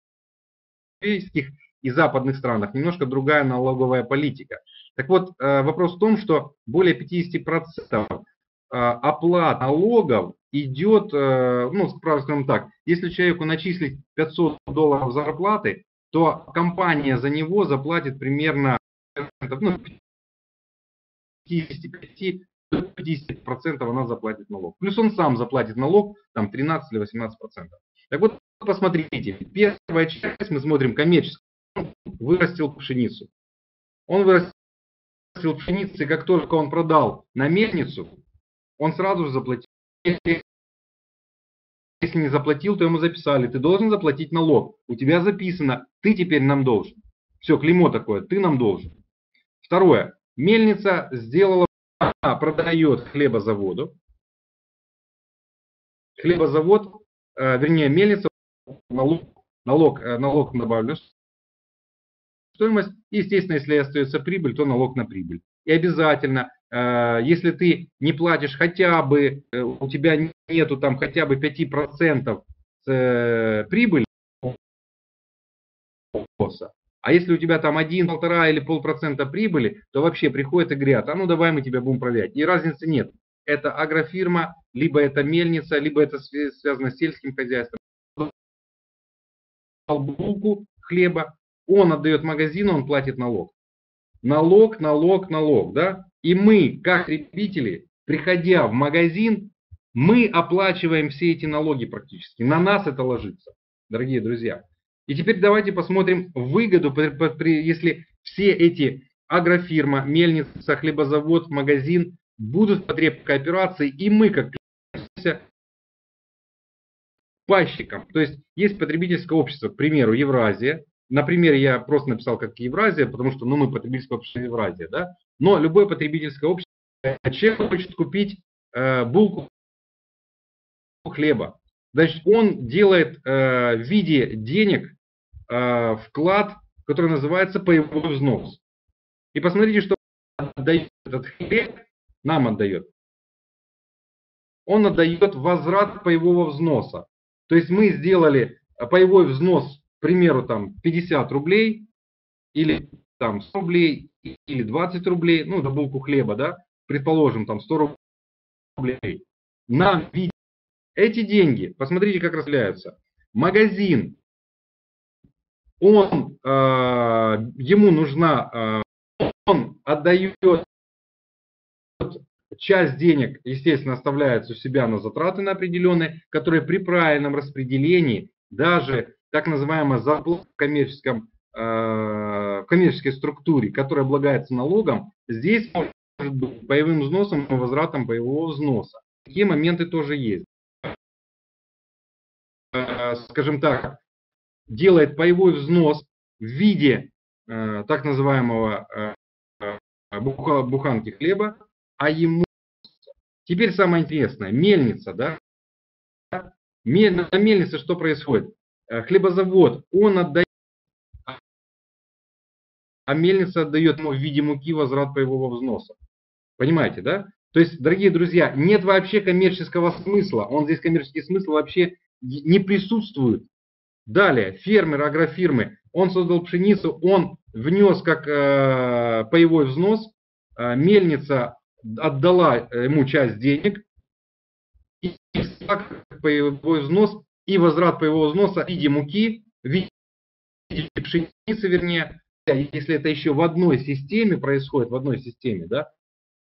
и западных странах немножко другая налоговая политика. Так вот, вопрос в том, что более 50% оплат налогов идет, ну, скажем так, если человеку начислить $500 зарплаты, то компания за него заплатит примерно 50% она заплатит налог. Плюс он сам заплатит налог, там 13 или 18%. Так вот, посмотрите, первая часть мы смотрим коммерческую. Он вырастил пшеницу. Он вырастил пшеницу, и как только он продал на мельницу, он сразу же заплатил. Если не заплатил, то ему записали, ты должен заплатить налог. У тебя записано, ты теперь нам должен. Все, клеймо такое, ты нам должен. Второе. Мельница сделала, продает хлебозаводу. Хлебозавод, вернее мельница, налог на добавленную стоимость. И, естественно, если остается прибыль, то налог на прибыль. И обязательно, если ты не платишь хотя бы, у тебя нету там хотя бы 5% прибыли, а если у тебя там 1, 1,5 или 0,5% прибыли, то вообще приходят и говорят, а ну давай мы тебя будем проверять. И разницы нет. Это агрофирма, либо это мельница, либо это связано с сельским хозяйством. Булку хлеба, он отдает магазину, он платит налог. Налог, да? И мы, как потребители, приходя в магазин, мы оплачиваем все эти налоги практически. На нас это ложится, дорогие друзья. И теперь давайте посмотрим выгоду, если все эти агрофирма, мельница, хлебозавод, магазин будут потребной кооперации, и мы, как пайщикам. То есть есть потребительское общество, к примеру, Евразия. На примере я просто написал как Евразия, потому что мы потребительское общество Евразия. Да? Но любое потребительское общество, человек хочет купить булку хлеба. Значит, он делает в виде денег вклад, который называется паевой взнос. И посмотрите, что отдает этот хлеб, нам отдает. Он отдает возврат паевого взноса. То есть мы сделали паевой взнос, к примеру, там 50 рублей, или там 100 рублей, или 20 рублей, ну, за булку хлеба, да, предположим, там 100 рублей. Нам видят эти деньги, посмотрите, как разделяются. Магазин, он, ему нужна, он отдает часть денег, естественно, оставляется у себя на затраты на определенные, которые при правильном распределении, даже так называемая зарплата в коммерческой структуре, которая облагается налогом, здесь может быть паевым взносом и возвратом паевого взноса. Такие моменты тоже есть. Скажем так, делает паевой взнос в виде так называемого буханки хлеба, а ему теперь самое интересное, мельница, да? На мельнице что происходит? Хлебозавод, он отдает, а мельница отдает ему в виде муки возврат паевого взноса. Понимаете, да? То есть, дорогие друзья, нет вообще коммерческого смысла. Он здесь коммерческий смысл вообще не присутствует. Далее, фермер, агрофирмы, он создал пшеницу, он внес как паевой взнос, мельница отдала ему часть денег, и по его взнос, и возврат по его взносу в виде муки, в виде пшеницы, вернее, если это еще в одной системе происходит, в одной системе, да,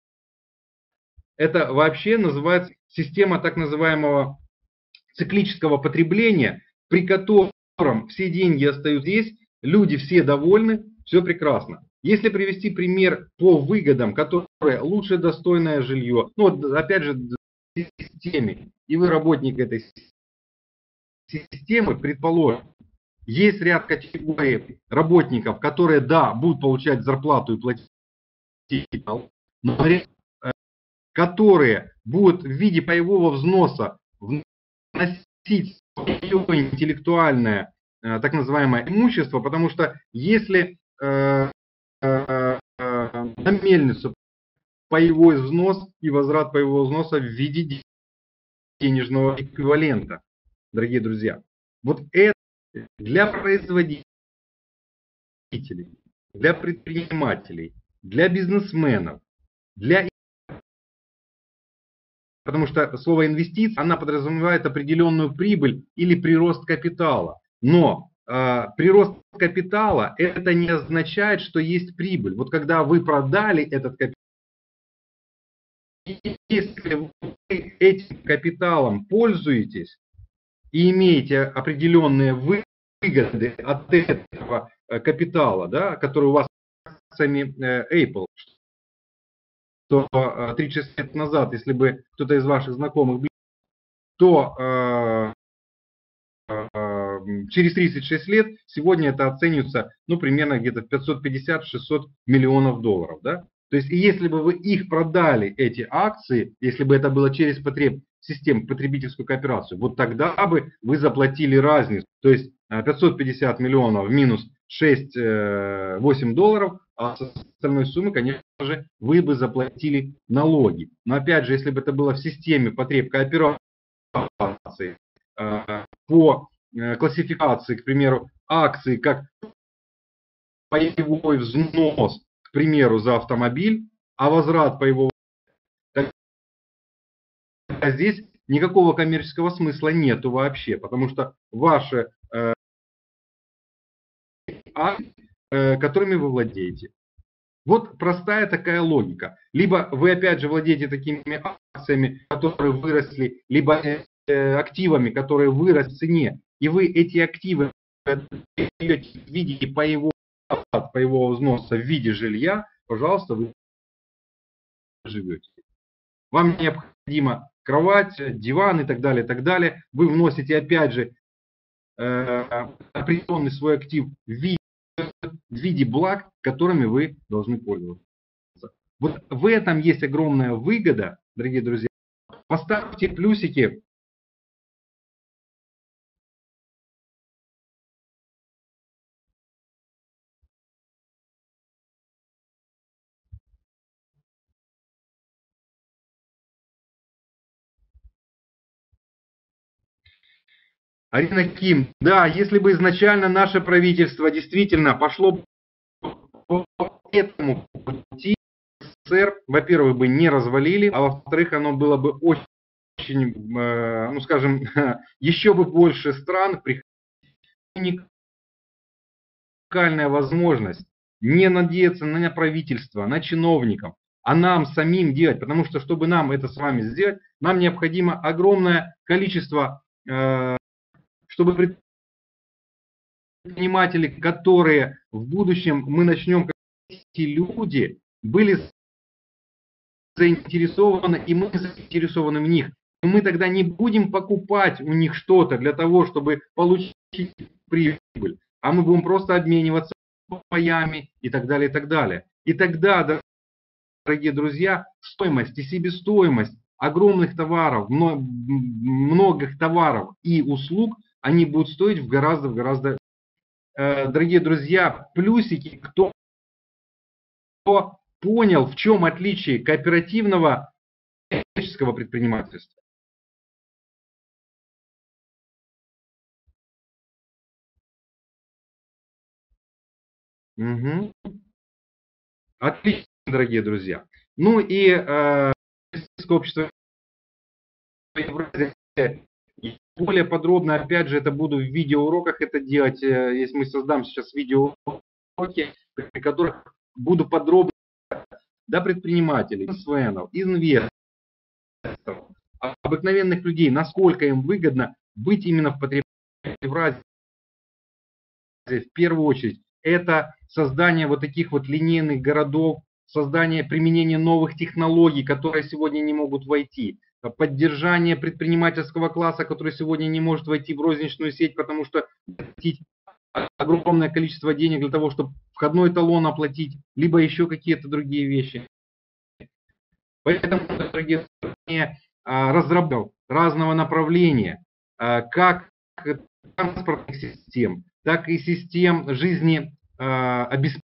это вообще называется система так называемого циклического потребления, при котором все деньги остаются здесь, люди все довольны, все прекрасно. Если привести пример по выгодам, которые лучше достойное жилье, ну вот опять же в системе, и вы работник этой системы, предположим, есть ряд категорий работников, которые, да, будут получать зарплату и платить налог, но которые будут в виде паевого взноса вносить свое интеллектуальное, так называемое имущество, потому что если на мельницу паевой взнос и возврат паевого взноса в виде денежного эквивалента, дорогие друзья, вот это для производителей, для предпринимателей, для бизнесменов, для... Потому что слово инвестиция, она подразумевает определенную прибыль или прирост капитала. Но прирост капитала это не означает, что есть прибыль. Вот когда вы продали этот капитал, если вы этим капиталом пользуетесь и имеете определенные выгоды от этого капитала, да, который у вас сами Apple, то 36 лет назад, если бы кто-то из ваших знакомых, то через 36 лет сегодня это оценивается ну, примерно где-то 550-600 миллионов долларов. Да? То есть, если бы вы их продали, эти акции, если бы это было через систему, потребительскую кооперацию, вот тогда бы вы заплатили разницу. То есть 550 миллионов минус 6-8 долларов, а с остальной суммы, конечно же, вы бы заплатили налоги. Но опять же, если бы это было в системе кооперации, по классификации, к примеру, акции как паевой взнос, к примеру, за автомобиль, а возврат паевого, здесь никакого коммерческого смысла нету вообще, потому что ваши акции, которыми вы владеете. Вот простая такая логика. Либо вы опять же владеете такими акциями, которые выросли, либо активами, которые выросли в цене, и вы эти активы даете в виде паевого взноса в виде жилья, пожалуйста, вы живете. Вам необходима кровать, диван и так далее, и так далее. Вы вносите опять же определенный свой актив в виде благ, которыми вы должны пользоваться. Вот в этом есть огромная выгода, дорогие друзья. Поставьте плюсики. Арина Ким, да, если бы изначально наше правительство действительно пошло по этому пути, СССР, во-первых, бы не развалили, а во-вторых, оно было бы очень, ну скажем, еще бы больше стран, уникальная возможность не надеяться на правительство, на чиновников, а нам самим делать, потому что, чтобы нам это с вами сделать, нам необходимо огромное количество, чтобы предприниматели, которые в будущем мы начнем, как эти люди, были заинтересованы, и мы заинтересованы в них. И мы тогда не будем покупать у них что-то для того, чтобы получить прибыль, а мы будем просто обмениваться паями и так далее, и так далее. И тогда, дорогие друзья, стоимость и себестоимость огромных товаров, многих товаров и услуг, они будут стоить в гораздо. Дорогие друзья, плюсики, кто понял, в чем отличие кооперативного и коммерческого предпринимательства. Угу. Отлично, дорогие друзья. Ну и общество более подробно, опять же, это буду в видеоуроках это делать, если мы создам сейчас видеоуроки, при которых буду подробно до предпринимателей, бизнесменов, инвесторов, обыкновенных людей, насколько им выгодно быть именно в потребительской Евразии. В первую очередь, это создание вот таких вот линейных городов, создание, применение новых технологий, которые сегодня не могут войти, поддержание предпринимательского класса, который сегодня не может войти в розничную сеть, потому что платить огромное количество денег для того, чтобы входной талон оплатить, либо еще какие-то другие вещи. Поэтому, дорогие друзья, разработал разного направления, как транспортных систем, так и систем жизни обеспечения.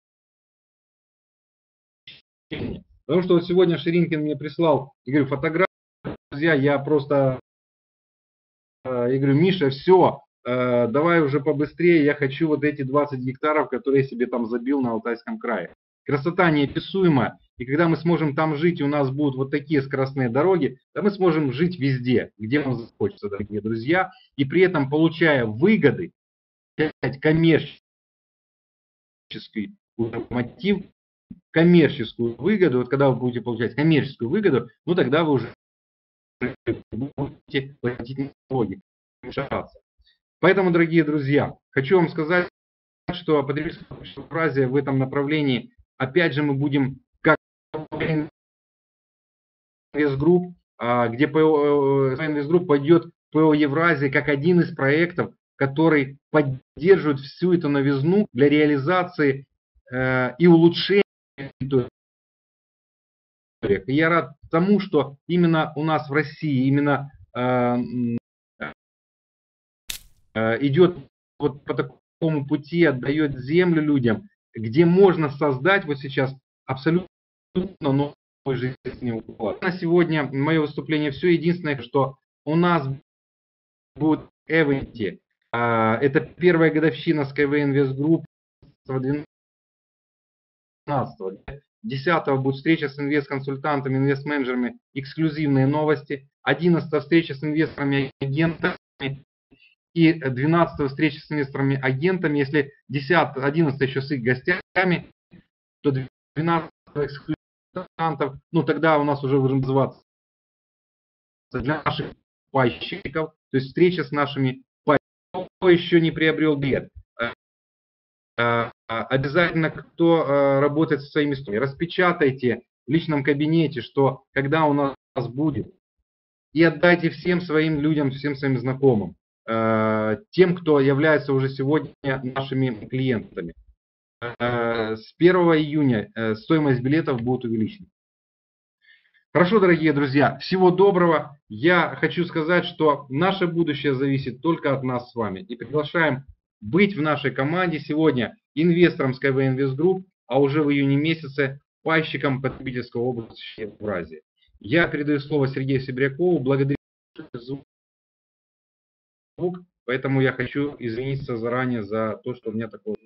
Потому что вот сегодня Ширинкин мне прислал, я говорю, фотографию, друзья, я просто, я говорю, Миша, все, давай уже побыстрее, я хочу вот эти 20 гектаров, которые я себе там забил на Алтайском крае. Красота неописуемая, и когда мы сможем там жить, и у нас будут вот такие скоростные дороги, то мы сможем жить везде, где нам захочется, дорогие друзья, и при этом получая выгоды, коммерческий мотив, коммерческую выгоду, вот когда вы будете получать коммерческую выгоду, ну тогда вы уже будете платить налоги. Поэтому, дорогие друзья, хочу вам сказать, что потребительская Евразия в этом направлении, опять же, мы будем, как Инвестгрупп, где Инвестгрупп пойдет ПО Евразия как один из проектов, который поддерживает всю эту новизну для реализации и улучшения. И я рад тому, что именно у нас в России именно идет вот по такому пути, отдает землю людям, где можно создать вот сейчас абсолютно новый жизненный уклад. На сегодня мое выступление все. Единственное, что у нас будет Эвенти. Это первая годовщина Skyway Invest Group 12-го. 10-го будет встреча с инвест-консультантами, инвест-менеджерами, эксклюзивные новости. 11-го встреча с инвесторами-агентами. И 12-го встреча с инвесторами-агентами. Если 10-11 еще с их гостями, то 12-го эксклюзивных, ну тогда у нас уже будем называться для наших пайщиков. То есть встреча с нашими пайщиками. Кто еще не приобрел билет? Обязательно, кто работает со своими студиями, распечатайте в личном кабинете, что когда у нас будет, и отдайте всем своим людям, всем своим знакомым, тем, кто является уже сегодня нашими клиентами. С 1 июня стоимость билетов будет увеличена. Хорошо, дорогие друзья, всего доброго. Я хочу сказать, что наше будущее зависит только от нас с вами. И приглашаем быть в нашей команде сегодня инвестором Skyway Invest Group, а уже в июне месяце пайщиком потребительского облачного Евразии. Я передаю слово Сергею Сибирякову, благодарю за звук, поэтому я хочу извиниться заранее за то, что у меня такое.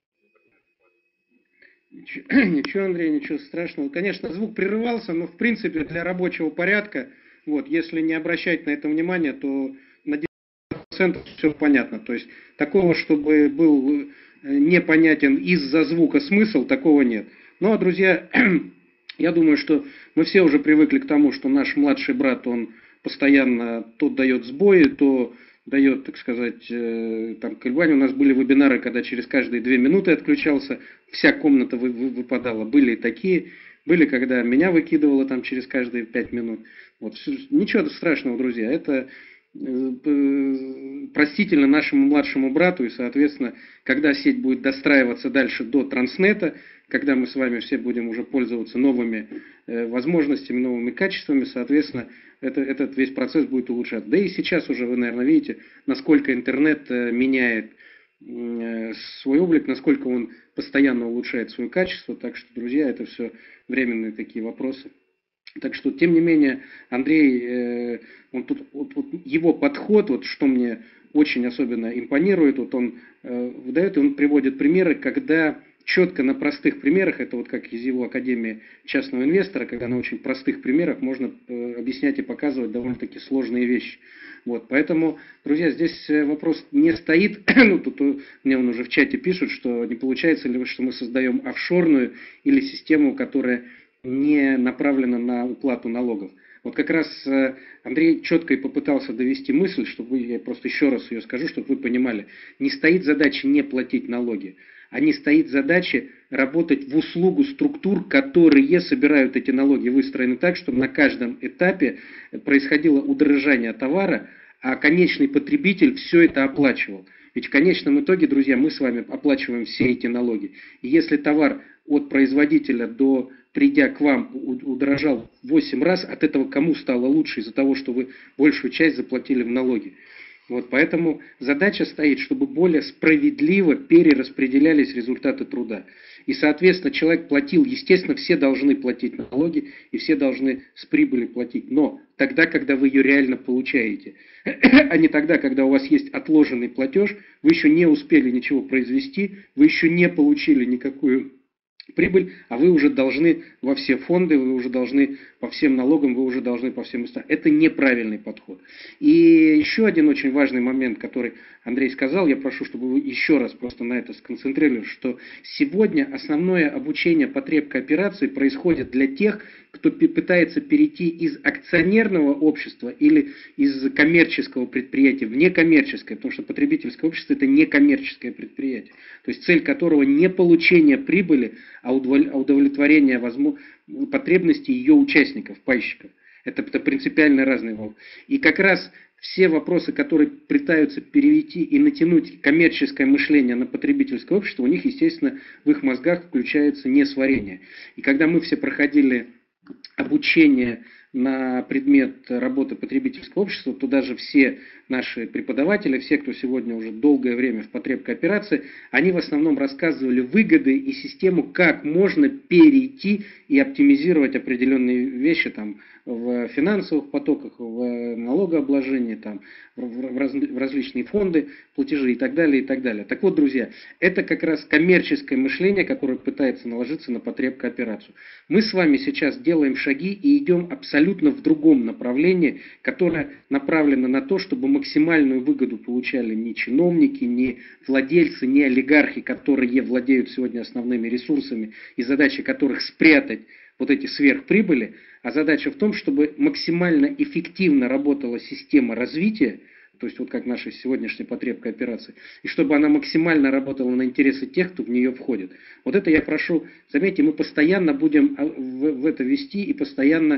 Ничего, Андрей, ничего страшного. Конечно, звук прерывался, но в принципе для рабочего порядка, вот, если не обращать на это внимание, то на 90% все понятно. То есть такого, чтобы был непонятен из-за звука смысл, такого нет. Ну а, друзья, я думаю, что мы все уже привыкли к тому, что наш младший брат, он постоянно то дает сбои, то дает, так сказать, там колебания. У нас были вебинары, когда через каждые 2 минуты отключался, вся комната выпадала. Были и такие, были, когда меня выкидывало там через каждые 5 минут. Вот. Ничего страшного, друзья, это простительно нашему младшему брату, и, соответственно, когда сеть будет достраиваться дальше до Транснета, когда мы с вами все будем уже пользоваться новыми возможностями, новыми качествами, соответственно, этот весь процесс будет улучшаться. Да и сейчас уже вы, наверное, видите, насколько интернет меняет свой облик, насколько он постоянно улучшает свое качество. Так что, друзья, это все временные такие вопросы. Так что, тем не менее, Андрей, его подход, вот что мне очень особенно импонирует, вот он выдает, он приводит примеры, когда четко на простых примерах, это вот как из его Академии частного инвестора, когда на очень простых примерах можно объяснять и показывать довольно-таки сложные вещи. Вот, поэтому, друзья, здесь вопрос не стоит, ну, тут мне он уже в чате пишут, что не получается ли, что мы создаем офшорную или систему, которая не направлена на уплату налогов. Вот как раз Андрей четко и попытался довести мысль, чтобы я просто еще раз ее скажу, чтобы вы понимали. Не стоит задача не платить налоги, а не стоит задача работать в услугу структур, которые собирают эти налоги, выстроены так, чтобы на каждом этапе происходило удорожание товара, а конечный потребитель все это оплачивал. Ведь в конечном итоге, друзья, мы с вами оплачиваем все эти налоги. И если товар от производителя до придя к вам удорожал в 8 раз, от этого кому стало лучше из-за того, что вы большую часть заплатили в налоги. Вот, поэтому задача стоит, чтобы более справедливо перераспределялись результаты труда. И, соответственно, человек платил, естественно, все должны платить налоги, и все должны с прибыли платить. Но тогда, когда вы ее реально получаете, а не тогда, когда у вас есть отложенный платеж, вы еще не успели ничего произвести, вы еще не получили никакую прибыль, а вы уже должны во все фонды, вы уже должны по всем налогам, вы уже должны по всем местам. Это неправильный подход. И еще один очень важный момент, который Андрей сказал, я прошу, чтобы вы еще раз просто на это сконцентрировались, что сегодня основное обучение потребкооперации происходит для тех, кто пытается перейти из акционерного общества или из коммерческого предприятия в некоммерческое, потому что потребительское общество это некоммерческое предприятие, то есть цель которого не получение прибыли, а удовлетворение потребностей ее участников, пайщиков. Это принципиально разные вопросы. И как раз все вопросы, которые пытаются перевести и натянуть коммерческое мышление на потребительское общество, у них, естественно, в их мозгах включается несварение. И когда мы все проходили обучение на предмет работы потребительского общества, то даже все наши преподаватели, все, кто сегодня уже долгое время в потребкооперации, они в основном рассказывали выгоды и систему, как можно перейти и оптимизировать определенные вещи там, в финансовых потоках, в налогообложении, там, в различные фонды, платежи и так далее, и так далее. Так вот, друзья, это как раз коммерческое мышление, которое пытается наложиться на потребкооперацию. Мы с вами сейчас делаем шаги и идем абсолютно в другом направлении, которое направлено на то, чтобы максимальную выгоду получали не чиновники, не владельцы, не олигархи, которые владеют сегодня основными ресурсами и задача которых спрятать вот эти сверхприбыли, а задача в том, чтобы максимально эффективно работала система развития, то есть вот как наша сегодняшняя потребкооперация, и чтобы она максимально работала на интересы тех, кто в нее входит. Вот это я прошу, заметьте, мы постоянно будем в это вести и постоянно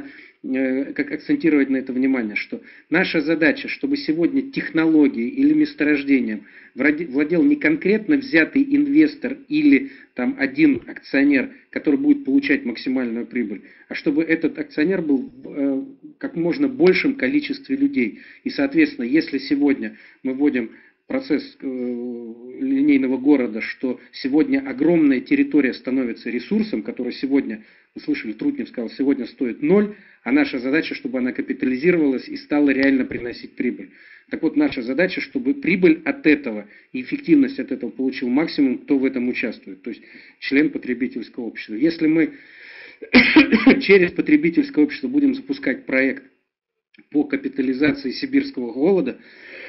как акцентировать на это внимание, что наша задача, чтобы сегодня технологией или месторождением владел не конкретно взятый инвестор или там один акционер, который будет получать максимальную прибыль, а чтобы этот акционер был в как можно большем количестве людей. И, соответственно, если сегодня мы вводим процесс линейного города, что сегодня огромная территория становится ресурсом, который сегодня, вы слышали, Трутнев сказал, сегодня стоит 0, а наша задача, чтобы она капитализировалась и стала реально приносить прибыль. Так вот, наша задача, чтобы прибыль от этого и эффективность от этого получил максимум, кто в этом участвует, то есть член потребительского общества. Если мы через потребительское общество будем запускать проект по капитализации сибирского голода,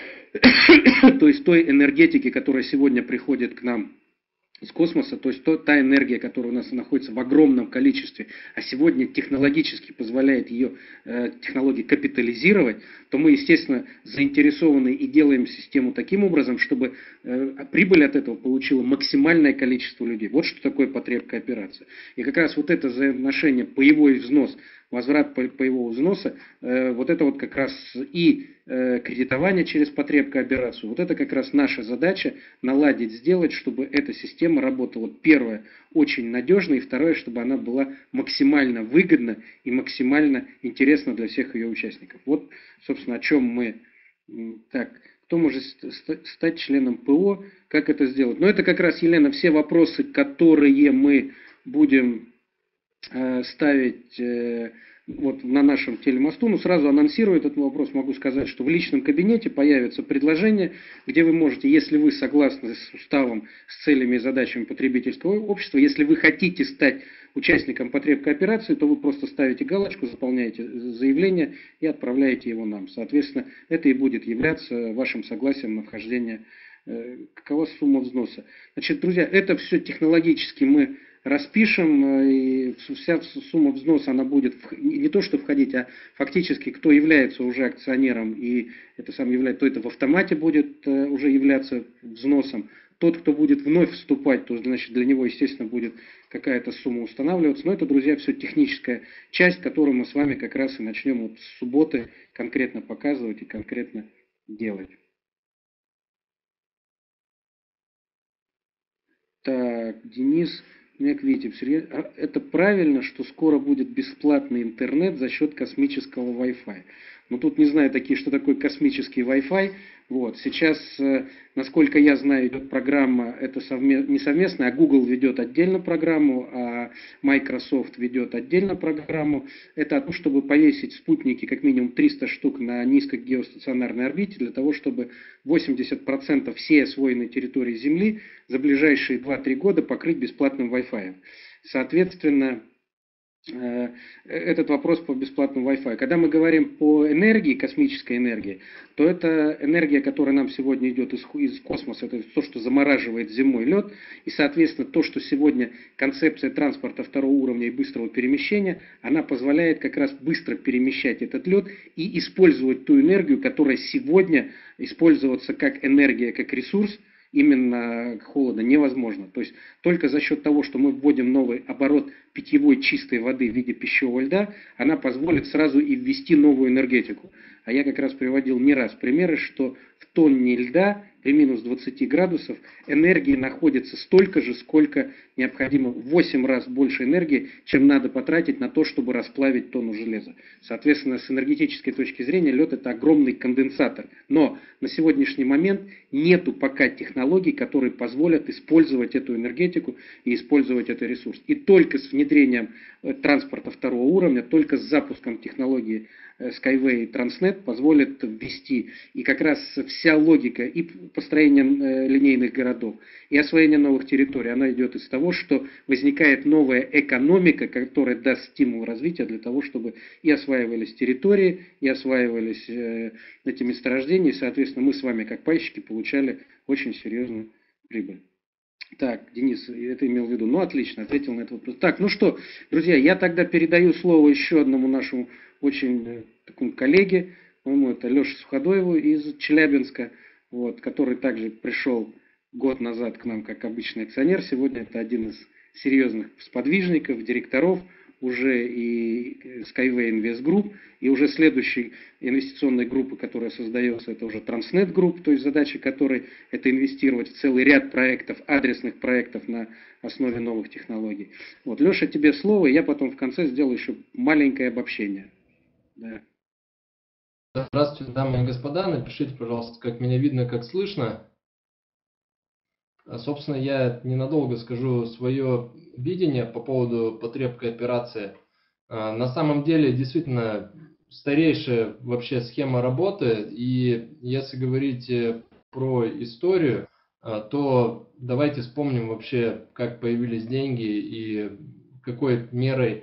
то есть той энергетики, которая сегодня приходит к нам из космоса, то есть та энергия, которая у нас находится в огромном количестве, а сегодня технологически позволяет ее технологии капитализировать, то мы, естественно, заинтересованы и делаем систему таким образом, чтобы прибыль от этого получило максимальное количество людей. Вот что такое потребкооперация. И как раз вот это взаимоотношение паевой взнос, возврат паевого взноса, вот это вот как раз и кредитование через потребкооперацию, вот это как раз наша задача наладить, сделать, чтобы эта система работала, первое, очень надежно, и второе, чтобы она была максимально выгодна и максимально интересна для всех ее участников. Вот, собственно, о чем мы... Так, кто может стать членом ПО, как это сделать? Но это как раз, Елена, все вопросы, которые мы будем ставить вот на нашем телемосту, но сразу анонсирую этот вопрос, могу сказать, что в личном кабинете появится предложение, где вы можете, если вы согласны с уставом, с целями и задачами потребительского общества, если вы хотите стать участником потребкооперации, то вы просто ставите галочку, заполняете заявление и отправляете его нам. Соответственно, это и будет являться вашим согласием на вхождение. Какова сумма взноса? Значит, друзья, это все технологически мы распишем, и вся сумма взноса, она будет не то что входить, а фактически, кто является уже акционером и это сам является, то это в автомате будет уже являться взносом. Тот, кто будет вновь вступать, то значит для него, естественно, будет какая-то сумма устанавливаться. Но это, друзья, все техническая часть, которую мы с вами как раз и начнем вот с субботы конкретно показывать и конкретно делать. Так, Денис Мяквитев, Сергей, это правильно, что скоро будет бесплатный интернет за счет космического Wi-Fi? Ну, тут не знаю такие, что такое космический Wi-Fi. Вот. Сейчас, насколько я знаю, идет программа, это не совместная, а Google ведет отдельно программу, а Microsoft ведет отдельно программу. Это о том, чтобы повесить спутники как минимум 300 штук на низкогеостационарной орбите, для того, чтобы 80% всей освоенной территории Земли за ближайшие 2-3 года покрыть бесплатным Wi-Fi. Соответственно, этот вопрос по бесплатному Wi-Fi. Когда мы говорим по энергии, космической энергии, то это энергия, которая нам сегодня идет из космоса, это то, что замораживает зимой лед, и, соответственно, то, что сегодня концепция транспорта второго уровня и быстрого перемещения, она позволяет как раз быстро перемещать этот лед и использовать ту энергию, которая сегодня используется как энергия, как ресурс, именно холода невозможно. То есть только за счет того, что мы вводим новый оборот питьевой чистой воды в виде пищевого льда, она позволит сразу и ввести новую энергетику. А я как раз приводил не раз примеры, что в тонне льда при минус 20 градусов энергии находится столько же, сколько необходимо, в 8 раз больше энергии, чем надо потратить на то, чтобы расплавить тонну железа. Соответственно, с энергетической точки зрения лед это огромный конденсатор. Но на сегодняшний момент нету пока технологий, которые позволят использовать эту энергетику и использовать этот ресурс. И только с внедрением транспорта второго уровня, только с запуском технологии Skyway и Transnet позволит ввести. И как раз вся логика и построения линейных городов, и освоение новых территорий, она идет из того, что возникает новая экономика, которая даст стимул развития для того, чтобы и осваивались территории, и осваивались эти месторождения, и, соответственно, мы с вами, как пайщики, получали очень серьезную прибыль. Так, Денис, это имел в виду. Ну, отлично, ответил на этот вопрос. Так, ну что, друзья, я тогда передаю слово еще одному нашему очень такому коллеге, по-моему, это Леше Суходоеву из Челябинска, вот, который также пришел год назад к нам как обычный акционер. Сегодня это один из серьезных сподвижников, директоров уже и Skyway Invest Group, и уже следующей инвестиционной группы, которая создается, это уже Transnet Group, то есть задача которой это инвестировать в целый ряд проектов, адресных проектов на основе новых технологий. Вот, Леша, тебе слово, и я потом в конце сделаю еще маленькое обобщение. Да. Здравствуйте, дамы и господа. Напишите, пожалуйста, как меня видно, как слышно. Собственно, я ненадолго скажу свое видение по поводу потребкооперации. На самом деле, действительно, старейшая вообще схема работы. И если говорить про историю, то давайте вспомним вообще, как появились деньги и какой мерой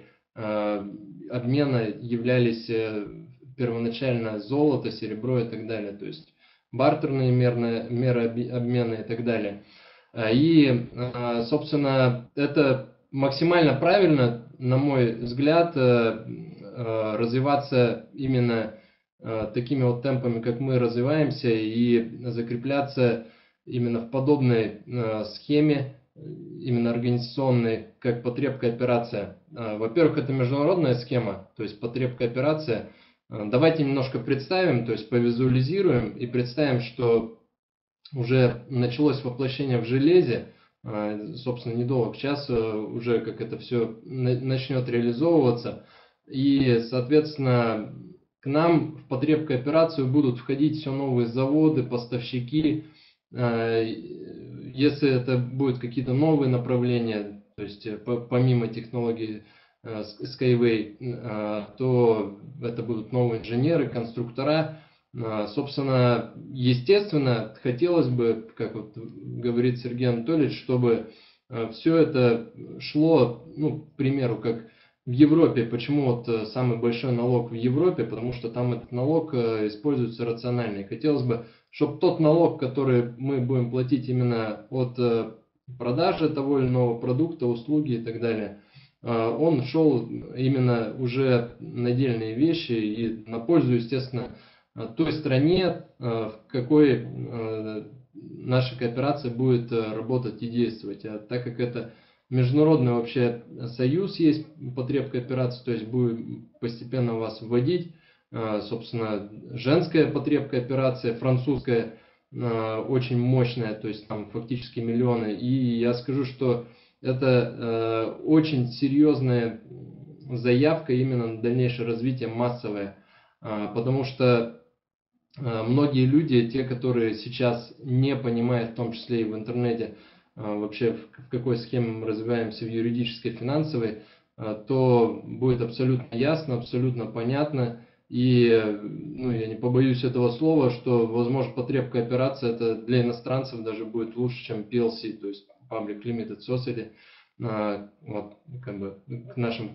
обмена являлись первоначально золото, серебро и так далее. То есть бартерные меры обмена и так далее. И, собственно, это максимально правильно, на мой взгляд, развиваться именно такими вот темпами, как мы развиваемся, и закрепляться именно в подобной схеме, именно организационной, как потребкооперация. Во-первых, это международная схема, то есть потребкооперация. Давайте немножко представим, то есть повизуализируем и представим, что уже началось воплощение в железе, собственно, недолго час уже как это все начнет реализовываться. И, соответственно, к нам в потребкооперацию будут входить все новые заводы, поставщики. Если это будут какие-то новые направления, то есть помимо технологий Skyway, то это будут новые инженеры, конструктора. Собственно, естественно, хотелось бы, как вот говорит Сергей Анатольевич, чтобы все это шло, ну, к примеру, как в Европе. Почему вот самый большой налог в Европе? Потому что там этот налог используется рационально. И хотелось бы, чтобы тот налог, который мы будем платить именно от продажи того или иного продукта, услуги и так далее, он шел именно уже на отдельные вещи и на пользу, естественно, той стране, в какой наша кооперация будет работать и действовать. А так как это международный вообще союз есть потребкооперации, то есть будем постепенно вас вводить, собственно, женская потребкооперация, французская, очень мощная, то есть там фактически миллионы. И я скажу, что это очень серьезная заявка именно на дальнейшее развитие массовое, потому что многие люди, те, которые сейчас не понимают, в том числе и в интернете, вообще в какой схеме мы развиваемся в юридической, финансовой, то будет абсолютно ясно, абсолютно понятно. И, ну, я не побоюсь этого слова, что, возможно, потребкооперация это для иностранцев даже будет лучше, чем PLC, то есть Public Limited Society. Вот, как бы к нашим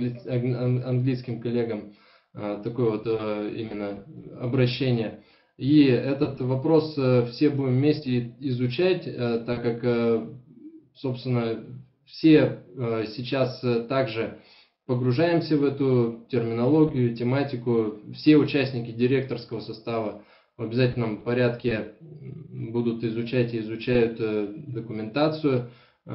английским коллегам такое вот именно обращение. И этот вопрос все будем вместе изучать, так как, собственно, все сейчас также погружаемся в эту терминологию, тематику. Все участники директорского состава в обязательном порядке будут изучать и изучают документацию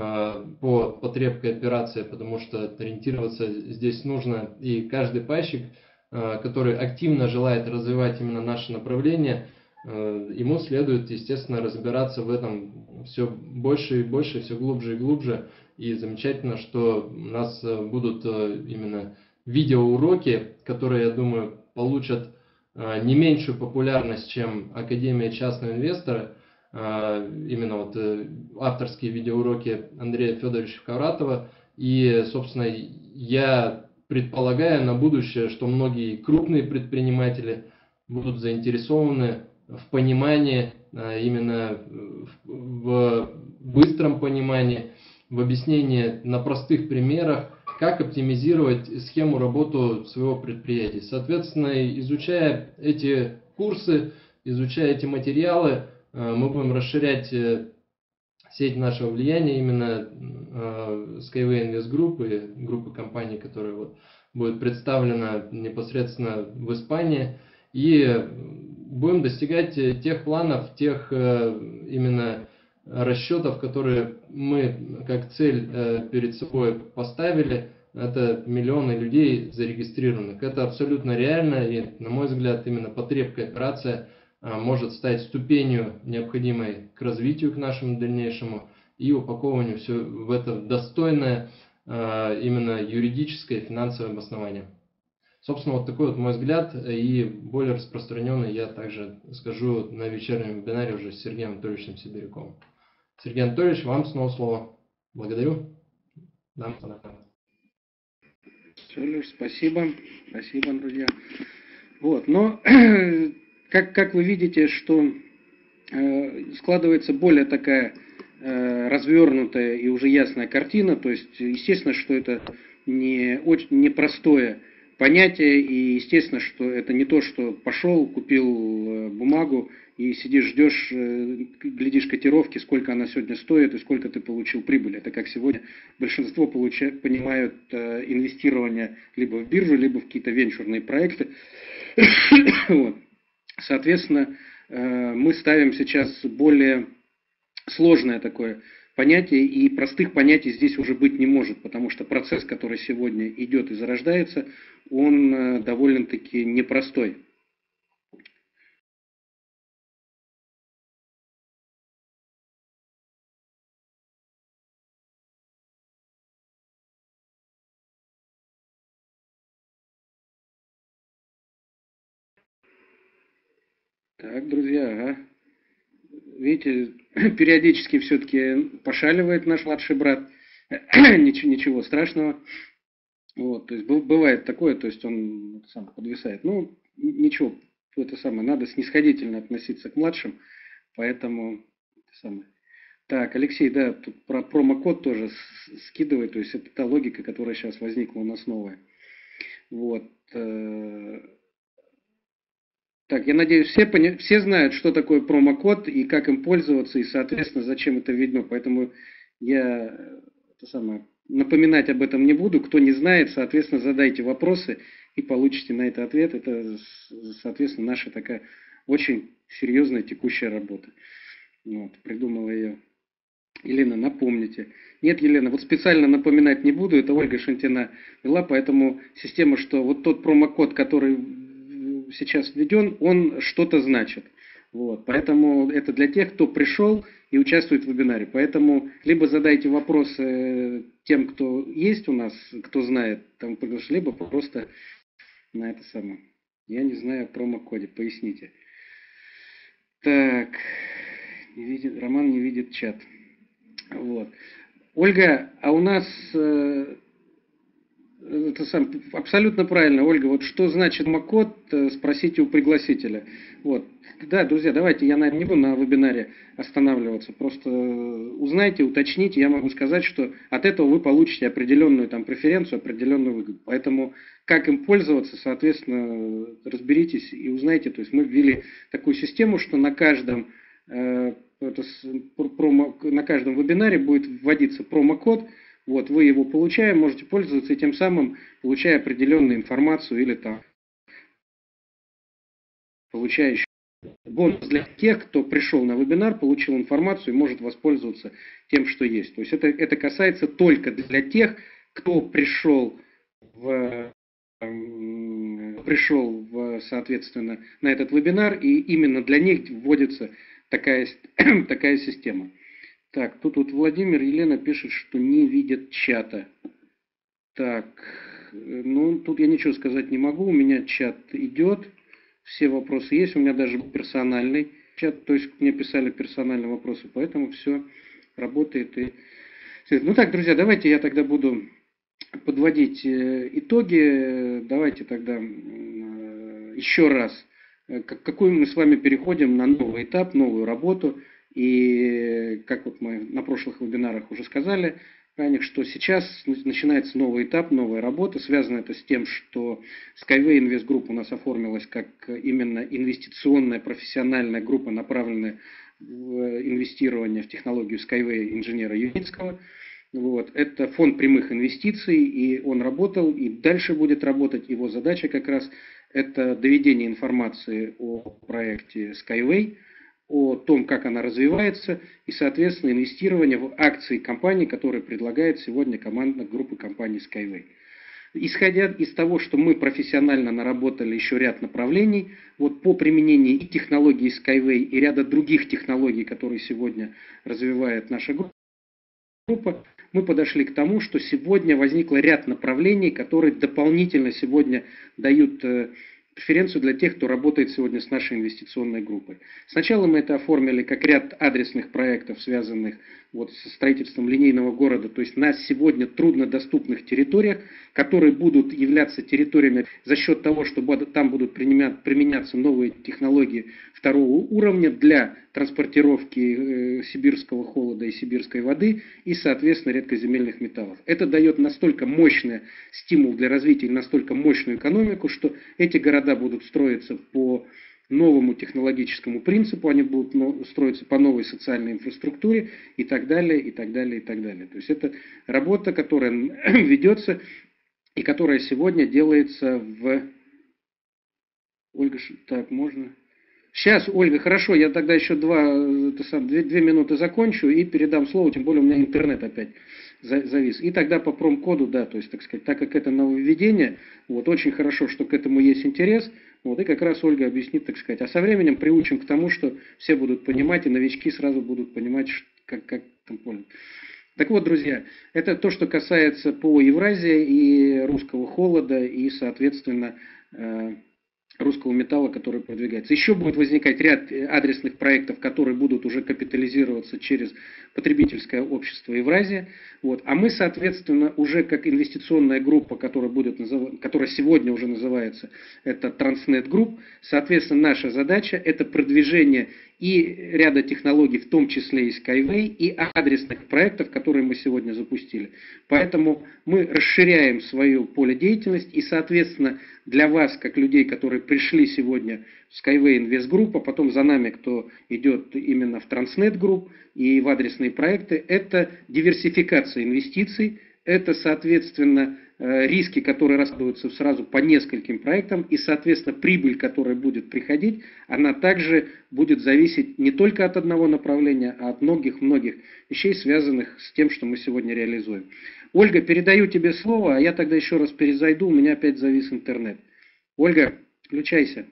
по потребкооперации, потому что ориентироваться здесь нужно. И каждый пайщик, который активно желает развивать именно наше направление, ему следует, естественно, разбираться в этом все больше и больше, все глубже и глубже. И замечательно, что у нас будут именно видеоуроки, которые, я думаю, получат не меньшую популярность, чем Академия частного инвестора. Именно вот авторские видеоуроки Андрея Федоровича Ковратова. И, собственно, я предполагаю на будущее, что многие крупные предприниматели будут заинтересованы в понимании, именно в быстром понимании, в объяснении на простых примерах, как оптимизировать схему работы своего предприятия. Соответственно, изучая эти курсы, изучая эти материалы, мы будем расширять сеть нашего влияния именно Skyway Invest Group и группы компаний, которая вот будет представлена непосредственно в Испании. И будем достигать тех планов, тех именно расчетов, которые мы как цель перед собой поставили. Это миллионы людей зарегистрированных. Это абсолютно реально, и, на мой взгляд, именно потребкооперация может стать ступенью, необходимой к развитию, к нашему дальнейшему, и упакованию все в это достойное именно юридическое и финансовое обоснование. Собственно, вот такой вот мой взгляд, и более распространенный я также скажу на вечернем вебинаре уже с Сергеем Анатольевичем Сибиряковым. Сергей Анатольевич, вам снова слово. Благодарю. Да, спасибо. Спасибо, друзья. Вот, но как вы видите, что складывается более такая развернутая и уже ясная картина, то есть, естественно, что это не очень непростое понятие, и естественно, что это не то, что пошел, купил бумагу и сидишь, ждешь, глядишь котировки, сколько она сегодня стоит и сколько ты получил прибыли. Это как сегодня большинство понимают инвестирование либо в биржу, либо в какие-то венчурные проекты. Вот. Соответственно, мы ставим сейчас более сложное такое понятие, и простых понятий здесь уже быть не может, потому что процесс, который сегодня идет и зарождается, он довольно-таки непростой. Так, друзья, ага. Видите, периодически все-таки пошаливает наш младший брат. Ничего страшного. Вот, то есть бывает такое, то есть он сам подвисает. Ну, ничего, это самое, надо снисходительно относиться к младшим, поэтому это самое. Так, Алексей, да, тут про промокод тоже скидывай, то есть это та логика, которая сейчас возникла у нас новая. Вот. Так, я надеюсь, все знают, что такое промокод и как им пользоваться, и, соответственно, зачем это введено. Поэтому я это самое, напоминать об этом не буду. Кто не знает, соответственно, задайте вопросы и получите на это ответ. Это, соответственно, наша такая очень серьезная текущая работа. Вот, придумала ее Елена, напомните. Нет, Елена, вот специально напоминать не буду, это Ольга Шантина вела, поэтому система, что вот тот промокод, который сейчас введен, он что-то значит. Вот, поэтому это для тех, кто пришел и участвует в вебинаре. Поэтому либо задайте вопросы тем, кто есть у нас, кто знает, там, либо просто на это самое. Я не знаю о промокоде, поясните. Так, Роман не видит чат. Вот. Ольга, а у нас абсолютно правильно, Ольга, вот что значит промокод, спросите у пригласителя. Вот. Да, друзья, давайте, я, наверное, не буду на вебинаре останавливаться, просто узнайте, уточните, я могу сказать, что от этого вы получите определенную там преференцию, определенную выгоду. Поэтому как им пользоваться, соответственно, разберитесь и узнайте. То есть мы ввели такую систему, что на каждом на каждом вебинаре будет вводиться промокод, вот, вы его получаете, можете пользоваться и тем самым получая определенную информацию или там получая еще бонус для тех, кто пришел на вебинар, получил информацию и может воспользоваться тем, что есть. То есть это касается только для тех, кто пришел соответственно, на этот вебинар, и именно для них вводится такая система. Так, тут вот Владимир, Елена пишет, что не видит чата. Так, ну, тут я ничего сказать не могу, у меня чат идет, все вопросы есть, у меня даже персональный чат, то есть мне писали персональные вопросы, поэтому все работает. Ну так, друзья, давайте я тогда буду подводить итоги. Давайте тогда еще раз, какой мы с вами переходим на новый этап, новую работу. И как вот мы на прошлых вебинарах уже сказали, что сейчас начинается новый этап, новая работа. Связано это с тем, что Skyway Invest Group у нас оформилась как именно инвестиционная профессиональная группа, направленная в инвестирование в технологию Skyway инженера Юницкого. Вот. Это фонд прямых инвестиций, и он работал, и дальше будет работать. Его задача как раз это доведение информации о проекте Skyway, о том, как она развивается, и, соответственно, инвестирование в акции компании, которые предлагает сегодня команда группы компаний Skyway. Исходя из того, что мы профессионально наработали еще ряд направлений, вот по применению и технологий Skyway, и ряда других технологий, которые сегодня развивает наша группа, мы подошли к тому, что сегодня возникло ряд направлений, которые дополнительно сегодня дают преференцию для тех, кто работает сегодня с нашей инвестиционной группой. Сначала мы это оформили как ряд адресных проектов, связанных вот со строительством линейного города, то есть на сегодня труднодоступных территориях, которые будут являться территориями за счет того, что там будут применяться новые технологии второго уровня для транспортировки сибирского холода и сибирской воды и, соответственно, редкоземельных металлов. Это дает настолько мощный стимул для развития и настолько мощную экономику, что эти города будут строиться по новому технологическому принципу, они будут строиться по новой социальной инфраструктуре и так далее, и так далее, и так далее. То есть это работа, которая ведется и которая сегодня делается в... Ольга, так, можно... Сейчас, Ольга, хорошо, я тогда еще 2 минуты закончу и передам слово, тем более у меня интернет опять завис. И тогда по промкоду, да, то есть, так сказать, так как это нововведение, вот, очень хорошо, что к этому есть интерес, вот, и как раз Ольга объяснит, так сказать. А со временем приучим к тому, что все будут понимать, и новички сразу будут понимать, как там пользоваться. Так вот, друзья, это то, что касается по Евразии и русского холода, и, соответственно, русского металла, который продвигается. Еще будет возникать ряд адресных проектов, которые будут уже капитализироваться через потребительское общество Евразия. Вот. А мы, соответственно, уже как инвестиционная группа, которая сегодня уже называется, это Transnet Group, соответственно, наша задача – это продвижение и ряда технологий, в том числе и Skyway, и адресных проектов, которые мы сегодня запустили. Поэтому мы расширяем свое поле деятельности, и, соответственно, для вас, как людей, которые пришли сегодня в Skyway Invest Group, а потом за нами, кто идет именно в Transnet Group и в адресные проекты, это диверсификация инвестиций, это, соответственно, риски, которые раскладываются сразу по нескольким проектам, и, соответственно, прибыль, которая будет приходить, она также будет зависеть не только от одного направления, а от многих-многих вещей, связанных с тем, что мы сегодня реализуем. Ольга, передаю тебе слово, а я тогда еще раз перезайду, у меня опять завис интернет. Ольга, включайся.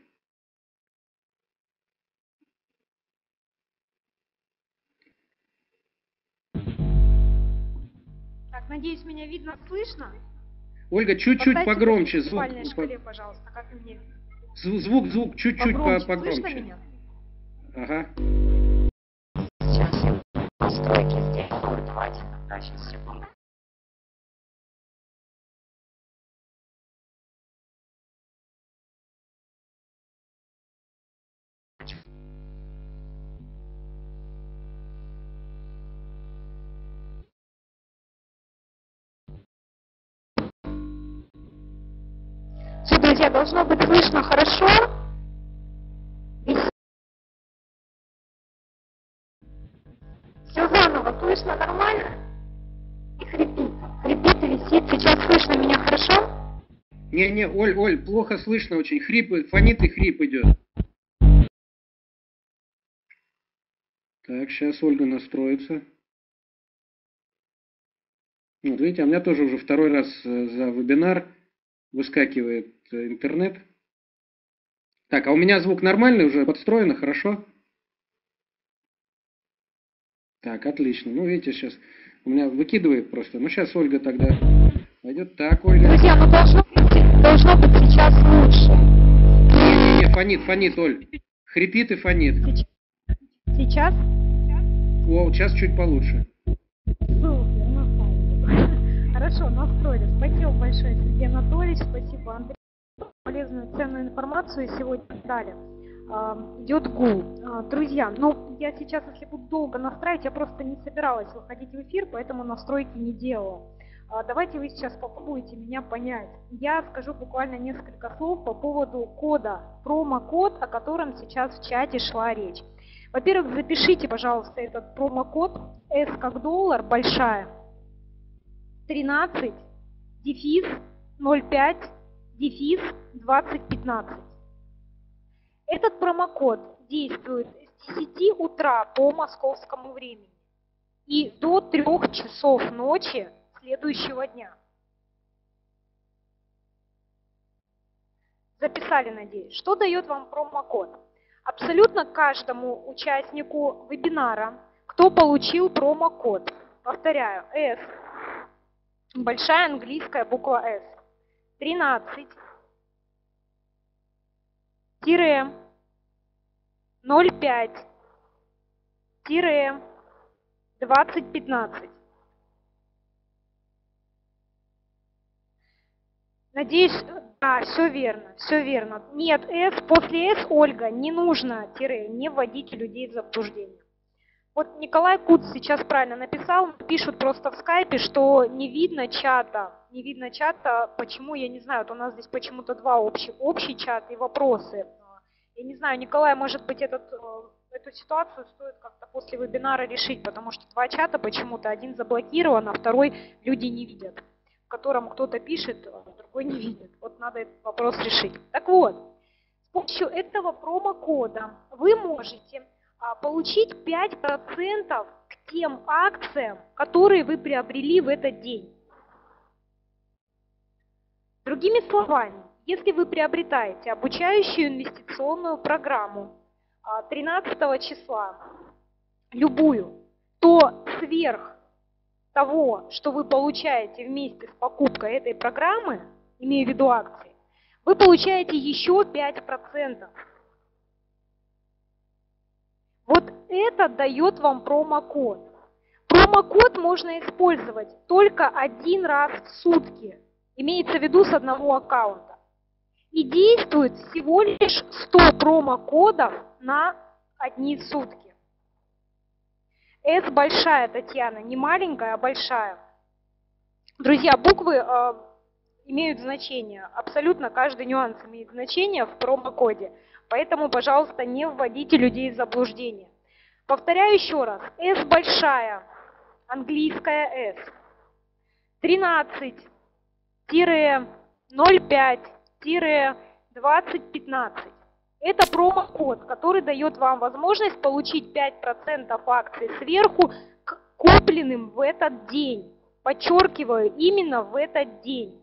Так, надеюсь, меня видно, слышно? Ольга, чуть-чуть погромче звук. Шкале, пожалуйста, как мне? Звук чуть-чуть погромче. Слышно меня? Ага. Сейчас я настройки сделаю. Давайте подождите секунду. Все, друзья, должно быть слышно хорошо. Все заново, слышно нормально? И хрипит. Хрипит и висит. Сейчас слышно меня хорошо? Не, Оль, плохо слышно очень. Хрип, фонит и хрип идет. Так, сейчас Ольга настроится. Вот видите, у меня тоже уже второй раз за вебинар выскакивает интернет. Так, а у меня звук нормальный уже подстроено, хорошо? Так, отлично. Ну, видите, сейчас у меня выкидывает просто. Ну, сейчас Ольга тогда пойдет. Так, Ольга. Друзья, ну должно быть сейчас лучше. Не, фонит, Оль. Хрипит и фонит. Сейчас? О, сейчас чуть получше. Супер, ну, хорошо, настроили. Спасибо большое, Сергей Анатольевич. Спасибо, Андрей. Полезную, ценную информацию сегодня дали. Идет гул. Друзья, ну я сейчас, если буду долго настраивать, я просто не собиралась выходить в эфир, поэтому настройки не делала. Давайте вы сейчас попробуете меня понять. Я скажу буквально несколько слов по поводу кода, промокод, о котором сейчас в чате шла речь. Во-первых, запишите, пожалуйста, этот промокод S как доллар, большая, 13, дефис, 05, дефис, 2015. Этот промокод действует с 10 утра по московскому времени и до 3 часов ночи следующего дня. Записали, надеюсь. Что дает вам промокод? Абсолютно каждому участнику вебинара, кто получил промокод, повторяю, S, большая английская буква S, 13, 05, 2015. Надеюсь, да, все верно, все верно. Нет, S, после S, Ольга, не нужно тире, не вводите людей в заблуждение. Вот Николай Куц сейчас правильно написал, пишут просто в скайпе, что не видно чата. Не видно чата, почему, я не знаю, вот у нас здесь почему-то два общий чат и вопросы. Я не знаю, Николай, может быть, эту ситуацию стоит как-то после вебинара решить, потому что два чата почему-то, один заблокирован, а второй люди не видят, в котором кто-то пишет, а другой не видит. Вот надо этот вопрос решить. Так вот, с помощью этого промокода вы можете получить 5% к тем акциям, которые вы приобрели в этот день. Другими словами, если вы приобретаете обучающую инвестиционную программу 13 числа, любую, то сверх того, что вы получаете вместе с покупкой этой программы, имею в виду акции, вы получаете еще 5%. Вот это дает вам промокод. Промокод можно использовать только один раз в сутки. Имеется в виду с одного аккаунта. И действует всего лишь 100 промокодов на одни сутки. S большая, Татьяна, не маленькая, а большая. Друзья, буквы имеют значение. Абсолютно каждый нюанс имеет значение в промокоде. Поэтому, пожалуйста, не вводите людей в заблуждение. Повторяю еще раз. S большая, английская S. 13-05-2015. Это промокод, который дает вам возможность получить 5% акций сверху к купленным в этот день. Подчеркиваю, именно в этот день.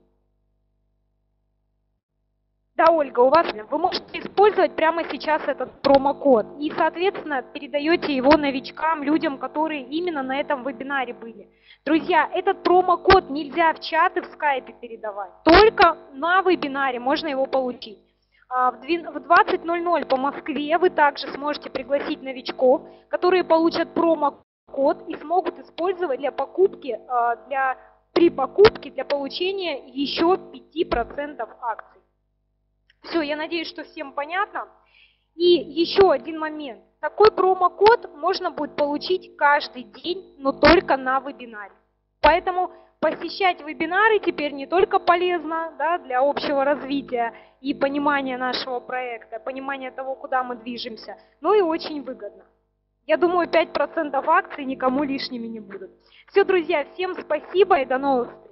Да, Ольга, у вас вы можете использовать прямо сейчас этот промокод и, соответственно, передаете его новичкам, людям, которые именно на этом вебинаре были. Друзья, этот промокод нельзя в чаты в скайпе передавать, только на вебинаре можно его получить. В 20:00 по Москве вы также сможете пригласить новичков, которые получат промокод и смогут использовать для покупки, при покупке для получения еще 5% акций. Все, я надеюсь, что всем понятно. И еще один момент. Такой промокод можно будет получить каждый день, но только на вебинаре. Поэтому посещать вебинары теперь не только полезно, да, для общего развития и понимания нашего проекта, понимания того, куда мы движемся, но и очень выгодно. Я думаю, 5% акций никому лишними не будут. Все, друзья, всем спасибо и до новых встреч.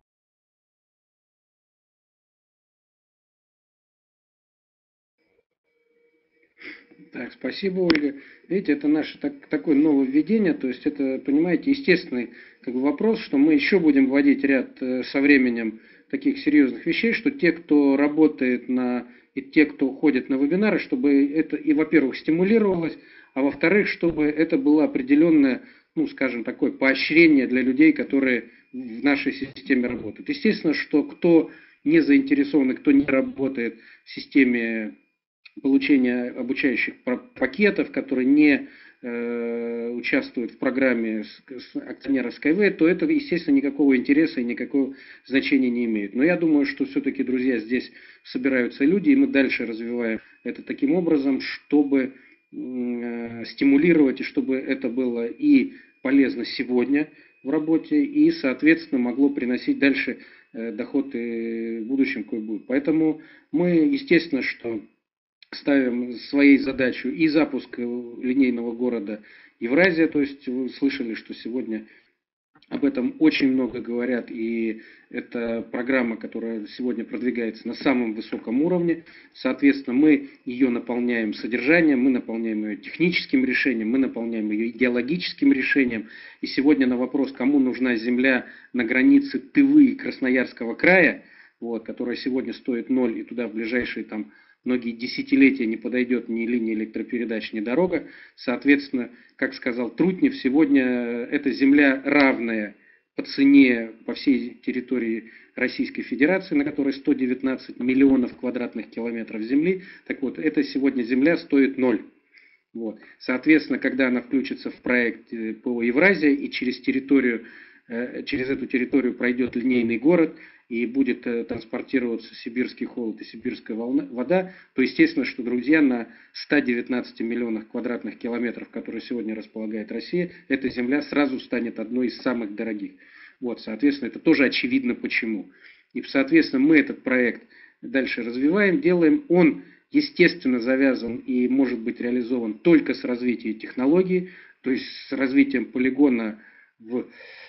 Так, спасибо, Ольга. Видите, это наше такое нововведение, то есть это, понимаете, естественный вопрос, что мы еще будем вводить ряд со временем таких серьезных вещей, что те, кто работает и те, кто ходит на вебинары, чтобы это и, во-первых, стимулировалось, а во-вторых, чтобы это было определенное, скажем, такое поощрение для людей, которые в нашей системе работают. Естественно, что кто не заинтересован и кто не работает в системе получения обучающих пакетов, которые не участвуют в программе акционера Skyway, то это, естественно, никакого интереса и никакого значения не имеет. Но я думаю, что все-таки, друзья, здесь собираются люди, и мы дальше развиваем это таким образом, чтобы стимулировать, и чтобы это было и полезно сегодня в работе, и, соответственно, могло приносить дальше доход и в будущем какой будет. Поэтому мы, естественно, что ставим своей задачей и запуск линейного города Евразия, то есть вы слышали, что сегодня об этом очень много говорят, и это программа, которая сегодня продвигается на самом высоком уровне. Соответственно, мы ее наполняем содержанием, мы наполняем ее техническим решением, мы наполняем ее идеологическим решением. И сегодня на вопрос, кому нужна земля на границе Тывы и Красноярского края, которая сегодня стоит 0, и туда в ближайшие многие десятилетия не подойдет ни линия электропередач, ни дорога. Соответственно, как сказал Трутнев, сегодня эта земля равная по цене по всей территории Российской Федерации, на которой 119 миллионов квадратных километров земли. Так вот, эта сегодня земля стоит 0. Соответственно, когда она включится в проект по Евразии и через эту территорию пройдет линейный город, и будет транспортироваться сибирский холод и сибирская вода, то естественно, что, друзья, на 119 миллионах квадратных километров, которые сегодня располагает Россия, эта земля сразу станет одной из самых дорогих. Соответственно, это тоже очевидно почему. И, соответственно, мы этот проект дальше развиваем, делаем. Он, естественно, завязан и может быть реализован только с развитием технологий, то есть с развитием полигона в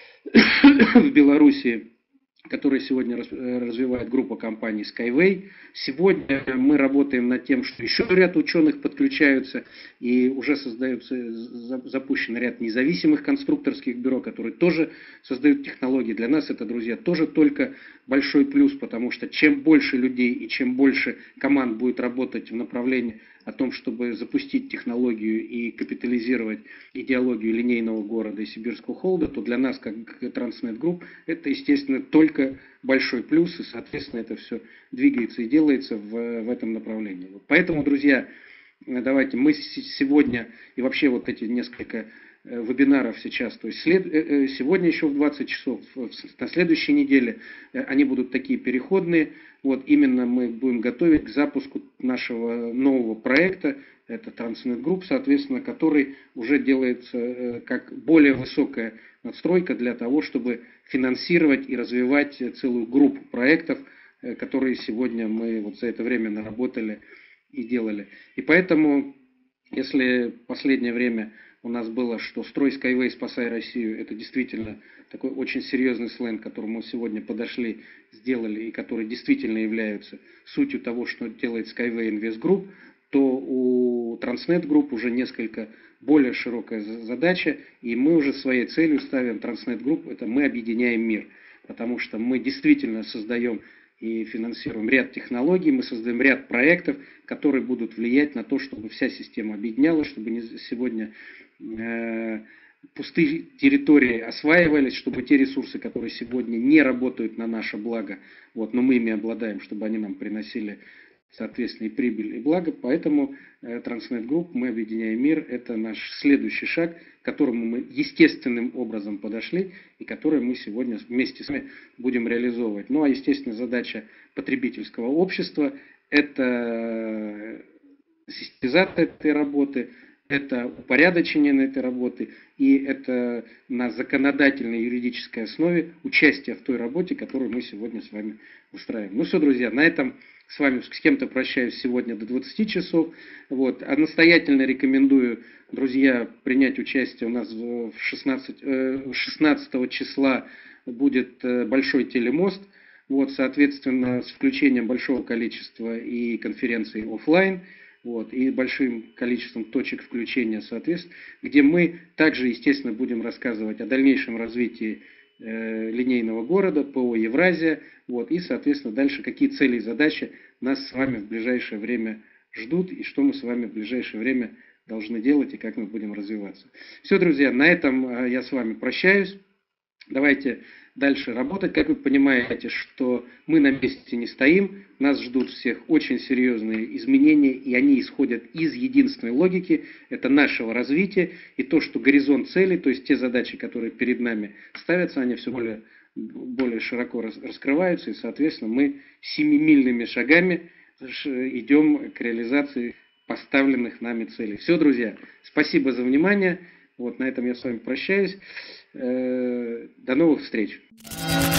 Белоруссии, который сегодня развивает группа компаний Skyway. Сегодня мы работаем над тем, что еще ряд ученых подключаются, и уже запущен ряд независимых конструкторских бюро, которые тоже создают технологии. Для нас это, друзья, тоже только большой плюс, потому что чем больше людей и чем больше команд будет работать в направлении о том, чтобы запустить технологию и капитализировать идеологию линейного города и сибирского холода, то для нас, как Transnet Group, это, естественно, только большой плюс, и, соответственно, это все двигается и делается в этом направлении. Поэтому, друзья, давайте мы сегодня и вообще вот эти несколько вебинаров сейчас, то есть сегодня еще в 20 часов, на следующей неделе они будут такие переходные. Вот именно мы будем готовить к запуску нашего нового проекта, это Transnet Group, соответственно, который уже делается как более высокая надстройка для того, чтобы финансировать и развивать целую группу проектов, которые сегодня мы вот за это время наработали и делали. И поэтому, если в последнее время у нас было, что «Строй Skyway, спасай Россию», это действительно такой очень серьезный сленг, к которому мы сегодня подошли, сделали, и который действительно является сутью того, что делает Skyway Invest Group, то у Transnet Group уже несколько более широкая задача, и мы уже своей целью ставим Transnet Group, это мы объединяем мир, потому что мы действительно создаем и финансируем ряд технологий, мы создаем ряд проектов, которые будут влиять на то, чтобы вся система объединялась, чтобы сегодня пустые территории осваивались, чтобы те ресурсы, которые сегодня не работают на наше благо, вот, но мы ими обладаем, чтобы они нам приносили, соответственно, и прибыль, и благо. Поэтому Transnet Group, мы объединяем мир, это наш следующий шаг, к которому мы естественным образом подошли и который мы сегодня вместе с вами будем реализовывать. Ну а, естественно, задача потребительского общества – это систематизация этой работы, это упорядочение этой работы и это на законодательной юридической основе участие в той работе, которую мы сегодня с вами устраиваем. Ну все, друзья, на этом с вами с кем-то прощаюсь сегодня до 20 часов. Вот. А настоятельно рекомендую, друзья, принять участие. У нас 16 числа будет большой телемост. Вот, соответственно, с включением большого количества и конференций офлайн. Вот, и большим количеством точек включения, соответственно, где мы также, естественно, будем рассказывать о дальнейшем развитии линейного города, ПО Евразия, вот, и, соответственно, дальше какие цели и задачи нас с вами в ближайшее время ждут, и что мы с вами в ближайшее время должны делать, и как мы будем развиваться. Все, друзья, на этом я с вами прощаюсь. Давайте дальше работать. Как вы понимаете, что мы на месте не стоим, нас ждут всех очень серьезные изменения, и они исходят из единственной логики, это нашего развития, и то, что горизонт целей, то есть те задачи, которые перед нами ставятся, они все более широко раскрываются, и, соответственно, мы семимильными шагами идем к реализации поставленных нами целей. Все, друзья, спасибо за внимание. Вот на этом я с вами прощаюсь. До новых встреч.